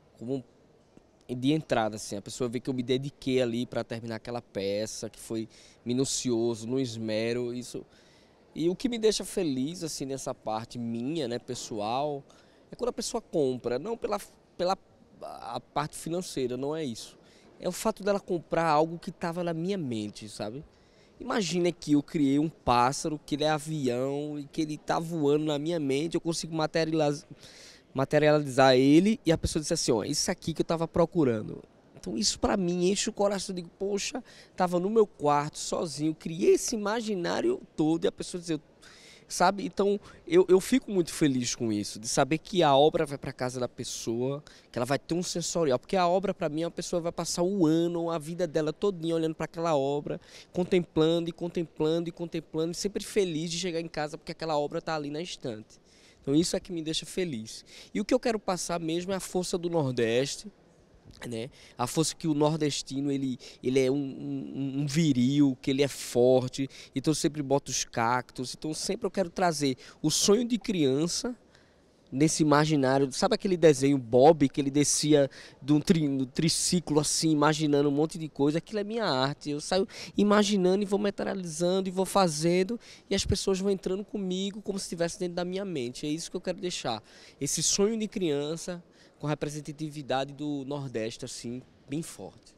de entrada, assim. A pessoa vê que eu me dediquei ali para terminar aquela peça, que foi minucioso, no esmero, isso. E o que me deixa feliz, assim, nessa parte minha, né, pessoal, é quando a pessoa compra, não pela a parte financeira, não é isso. É o fato dela comprar algo que estava na minha mente, sabe? Imagina que eu criei um pássaro, que ele é avião e que ele está voando na minha mente, eu consigo materializar ele e a pessoa disse assim, ó, isso aqui que eu estava procurando. Então isso para mim enche o coração, eu digo, poxa, estava no meu quarto sozinho, criei esse imaginário todo e a pessoa diz, sabe? Então eu fico muito feliz com isso, de saber que a obra vai para casa da pessoa, que ela vai ter um sensorial, porque a obra para mim a pessoa vai passar o ano, a vida dela todinha olhando para aquela obra, contemplando e contemplando e contemplando, e sempre feliz de chegar em casa porque aquela obra está ali na estante. Então isso é que me deixa feliz. E o que eu quero passar mesmo é a força do Nordeste, né? A força que o nordestino ele é um viril, que ele é forte, então eu sempre boto os cactos, então sempre eu quero trazer o sonho de criança nesse imaginário. Sabe aquele desenho Bob que ele descia de um triciclo assim, imaginando um monte de coisa? Aquilo é minha arte, eu saio imaginando e vou materializando e vou fazendo e as pessoas vão entrando comigo como se estivesse dentro da minha mente. É isso que eu quero deixar, esse sonho de criança com a representatividade do Nordeste, assim, bem forte.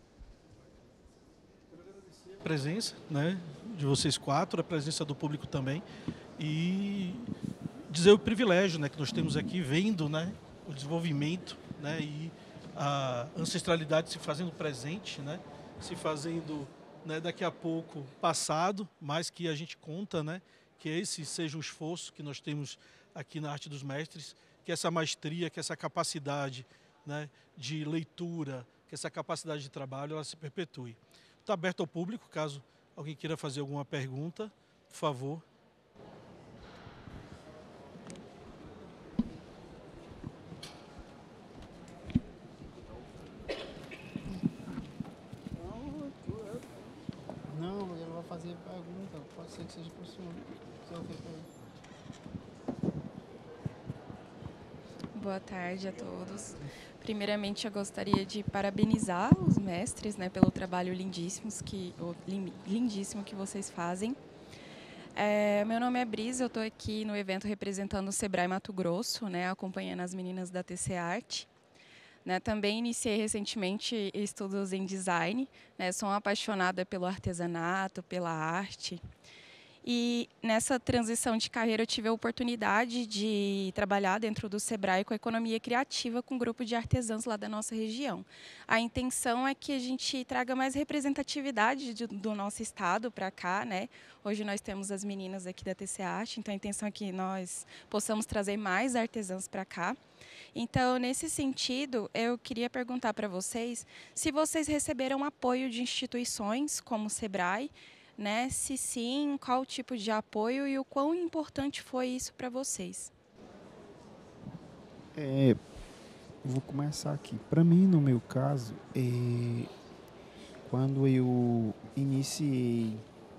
A presença, né, de vocês quatro, a presença do público também, e dizer o privilégio, né, que nós temos aqui, vendo, né, o desenvolvimento, né, e a ancestralidade se fazendo presente, né, se fazendo, né, daqui a pouco passado, mas que a gente conta, né, que esse seja o esforço que nós temos aqui na Arte dos Mestres, que essa maestria, que essa capacidade, né, de leitura, que essa capacidade de trabalho, ela se perpetue. Está aberto ao público, caso alguém queira fazer alguma pergunta, por favor. Não, ele vai fazer pergunta, pode ser que seja para o senhor. Boa tarde a todos. Primeiramente, eu gostaria de parabenizar os mestres, né, pelo trabalho lindíssimo que vocês fazem. Meu nome é Brisa, eu estou aqui no evento representando o Sebrae Mato Grosso, né, acompanhando as meninas da TC Arte. Né, também iniciei recentemente estudos em design, né, sou uma apaixonada pelo artesanato, pela arte. E nessa transição de carreira eu tive a oportunidade de trabalhar dentro do Sebrae com a economia criativa com um grupo de artesãos lá da nossa região. A intenção é que a gente traga mais representatividade do nosso estado para cá, né? Hoje nós temos as meninas aqui da TC Arte, então a intenção é que nós possamos trazer mais artesãos para cá. Então, nesse sentido, eu queria perguntar para vocês se vocês receberam apoio de instituições como o Sebrae, né? Se sim, qual tipo de apoio e o quão importante foi isso para vocês? Vou começar aqui. Para mim, no meu caso, quando eu iniciei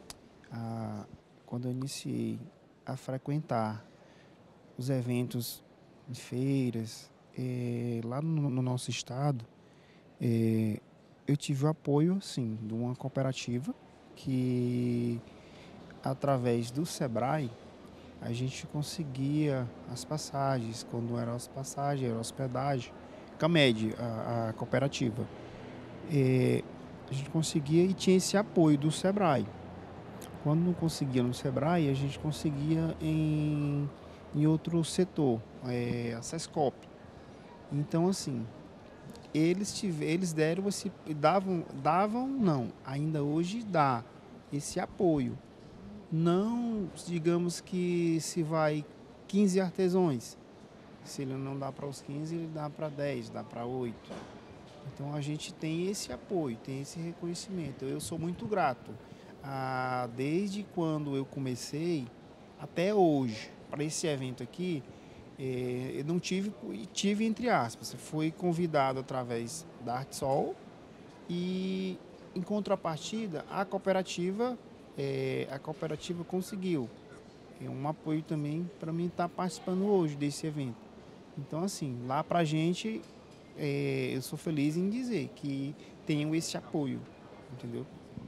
a frequentar os eventos de feiras lá no nosso estado, eu tive o apoio, sim, de uma cooperativa que, através do Sebrae, a gente conseguia as passagens, quando eram as passagens, era hospedagem, Camed, a cooperativa. A gente conseguia e tinha esse apoio do Sebrae. Quando não conseguia no Sebrae, a gente conseguia em outro setor, a Sescop. Então, assim, eles deram esse, ainda hoje dá esse apoio. Não, digamos que se vai 15 artesãos, se ele não dá para os 15, ele dá para 10, dá para 8. Então a gente tem esse apoio, tem esse reconhecimento. Eu sou muito grato. Desde quando eu comecei até hoje, para esse evento aqui, eu não tive entre aspas, fui convidado através da Artsol e, em contrapartida, a cooperativa conseguiu um apoio também para mim estar participando hoje desse evento. Então, assim, lá para a gente, eu sou feliz em dizer que tenho esse apoio, entendeu?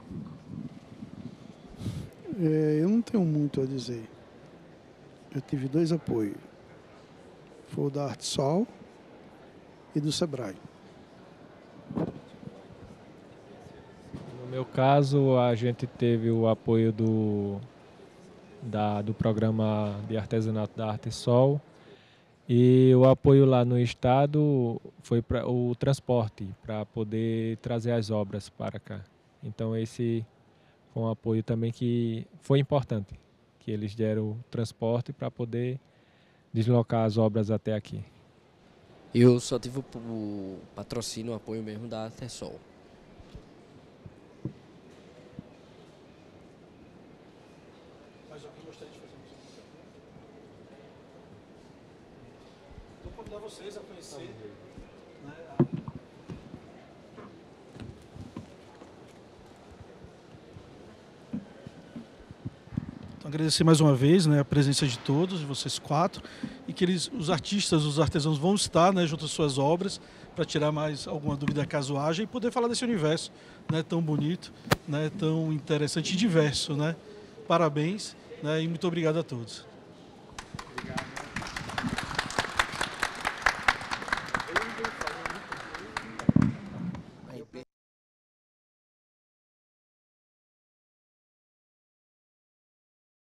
Eu não tenho muito a dizer. Eu tive 2 apoios. Foi o da Artsol e do Sebrae. No meu caso, a gente teve o apoio do programa de artesanato da Artsol, e o apoio lá no estado foi para o transporte, para poder trazer as obras para cá. Então esse foi um apoio também que foi importante, que eles deram o transporte para poder deslocar as obras até aqui. Eu só tive o patrocínio, o apoio mesmo da Artesol. Mas alguém gostaria de fazer uma pergunta? Vou convidar vocês a conhecer, né, Então, agradecer mais uma vez, né, a presença de todos, de vocês 4, e que os artistas, os artesãos vão estar, né, junto às suas obras, para tirar mais alguma dúvida caso haja e poder falar desse universo, né, tão bonito, né, tão interessante e diverso, né? Parabéns, né, e muito obrigado a todos.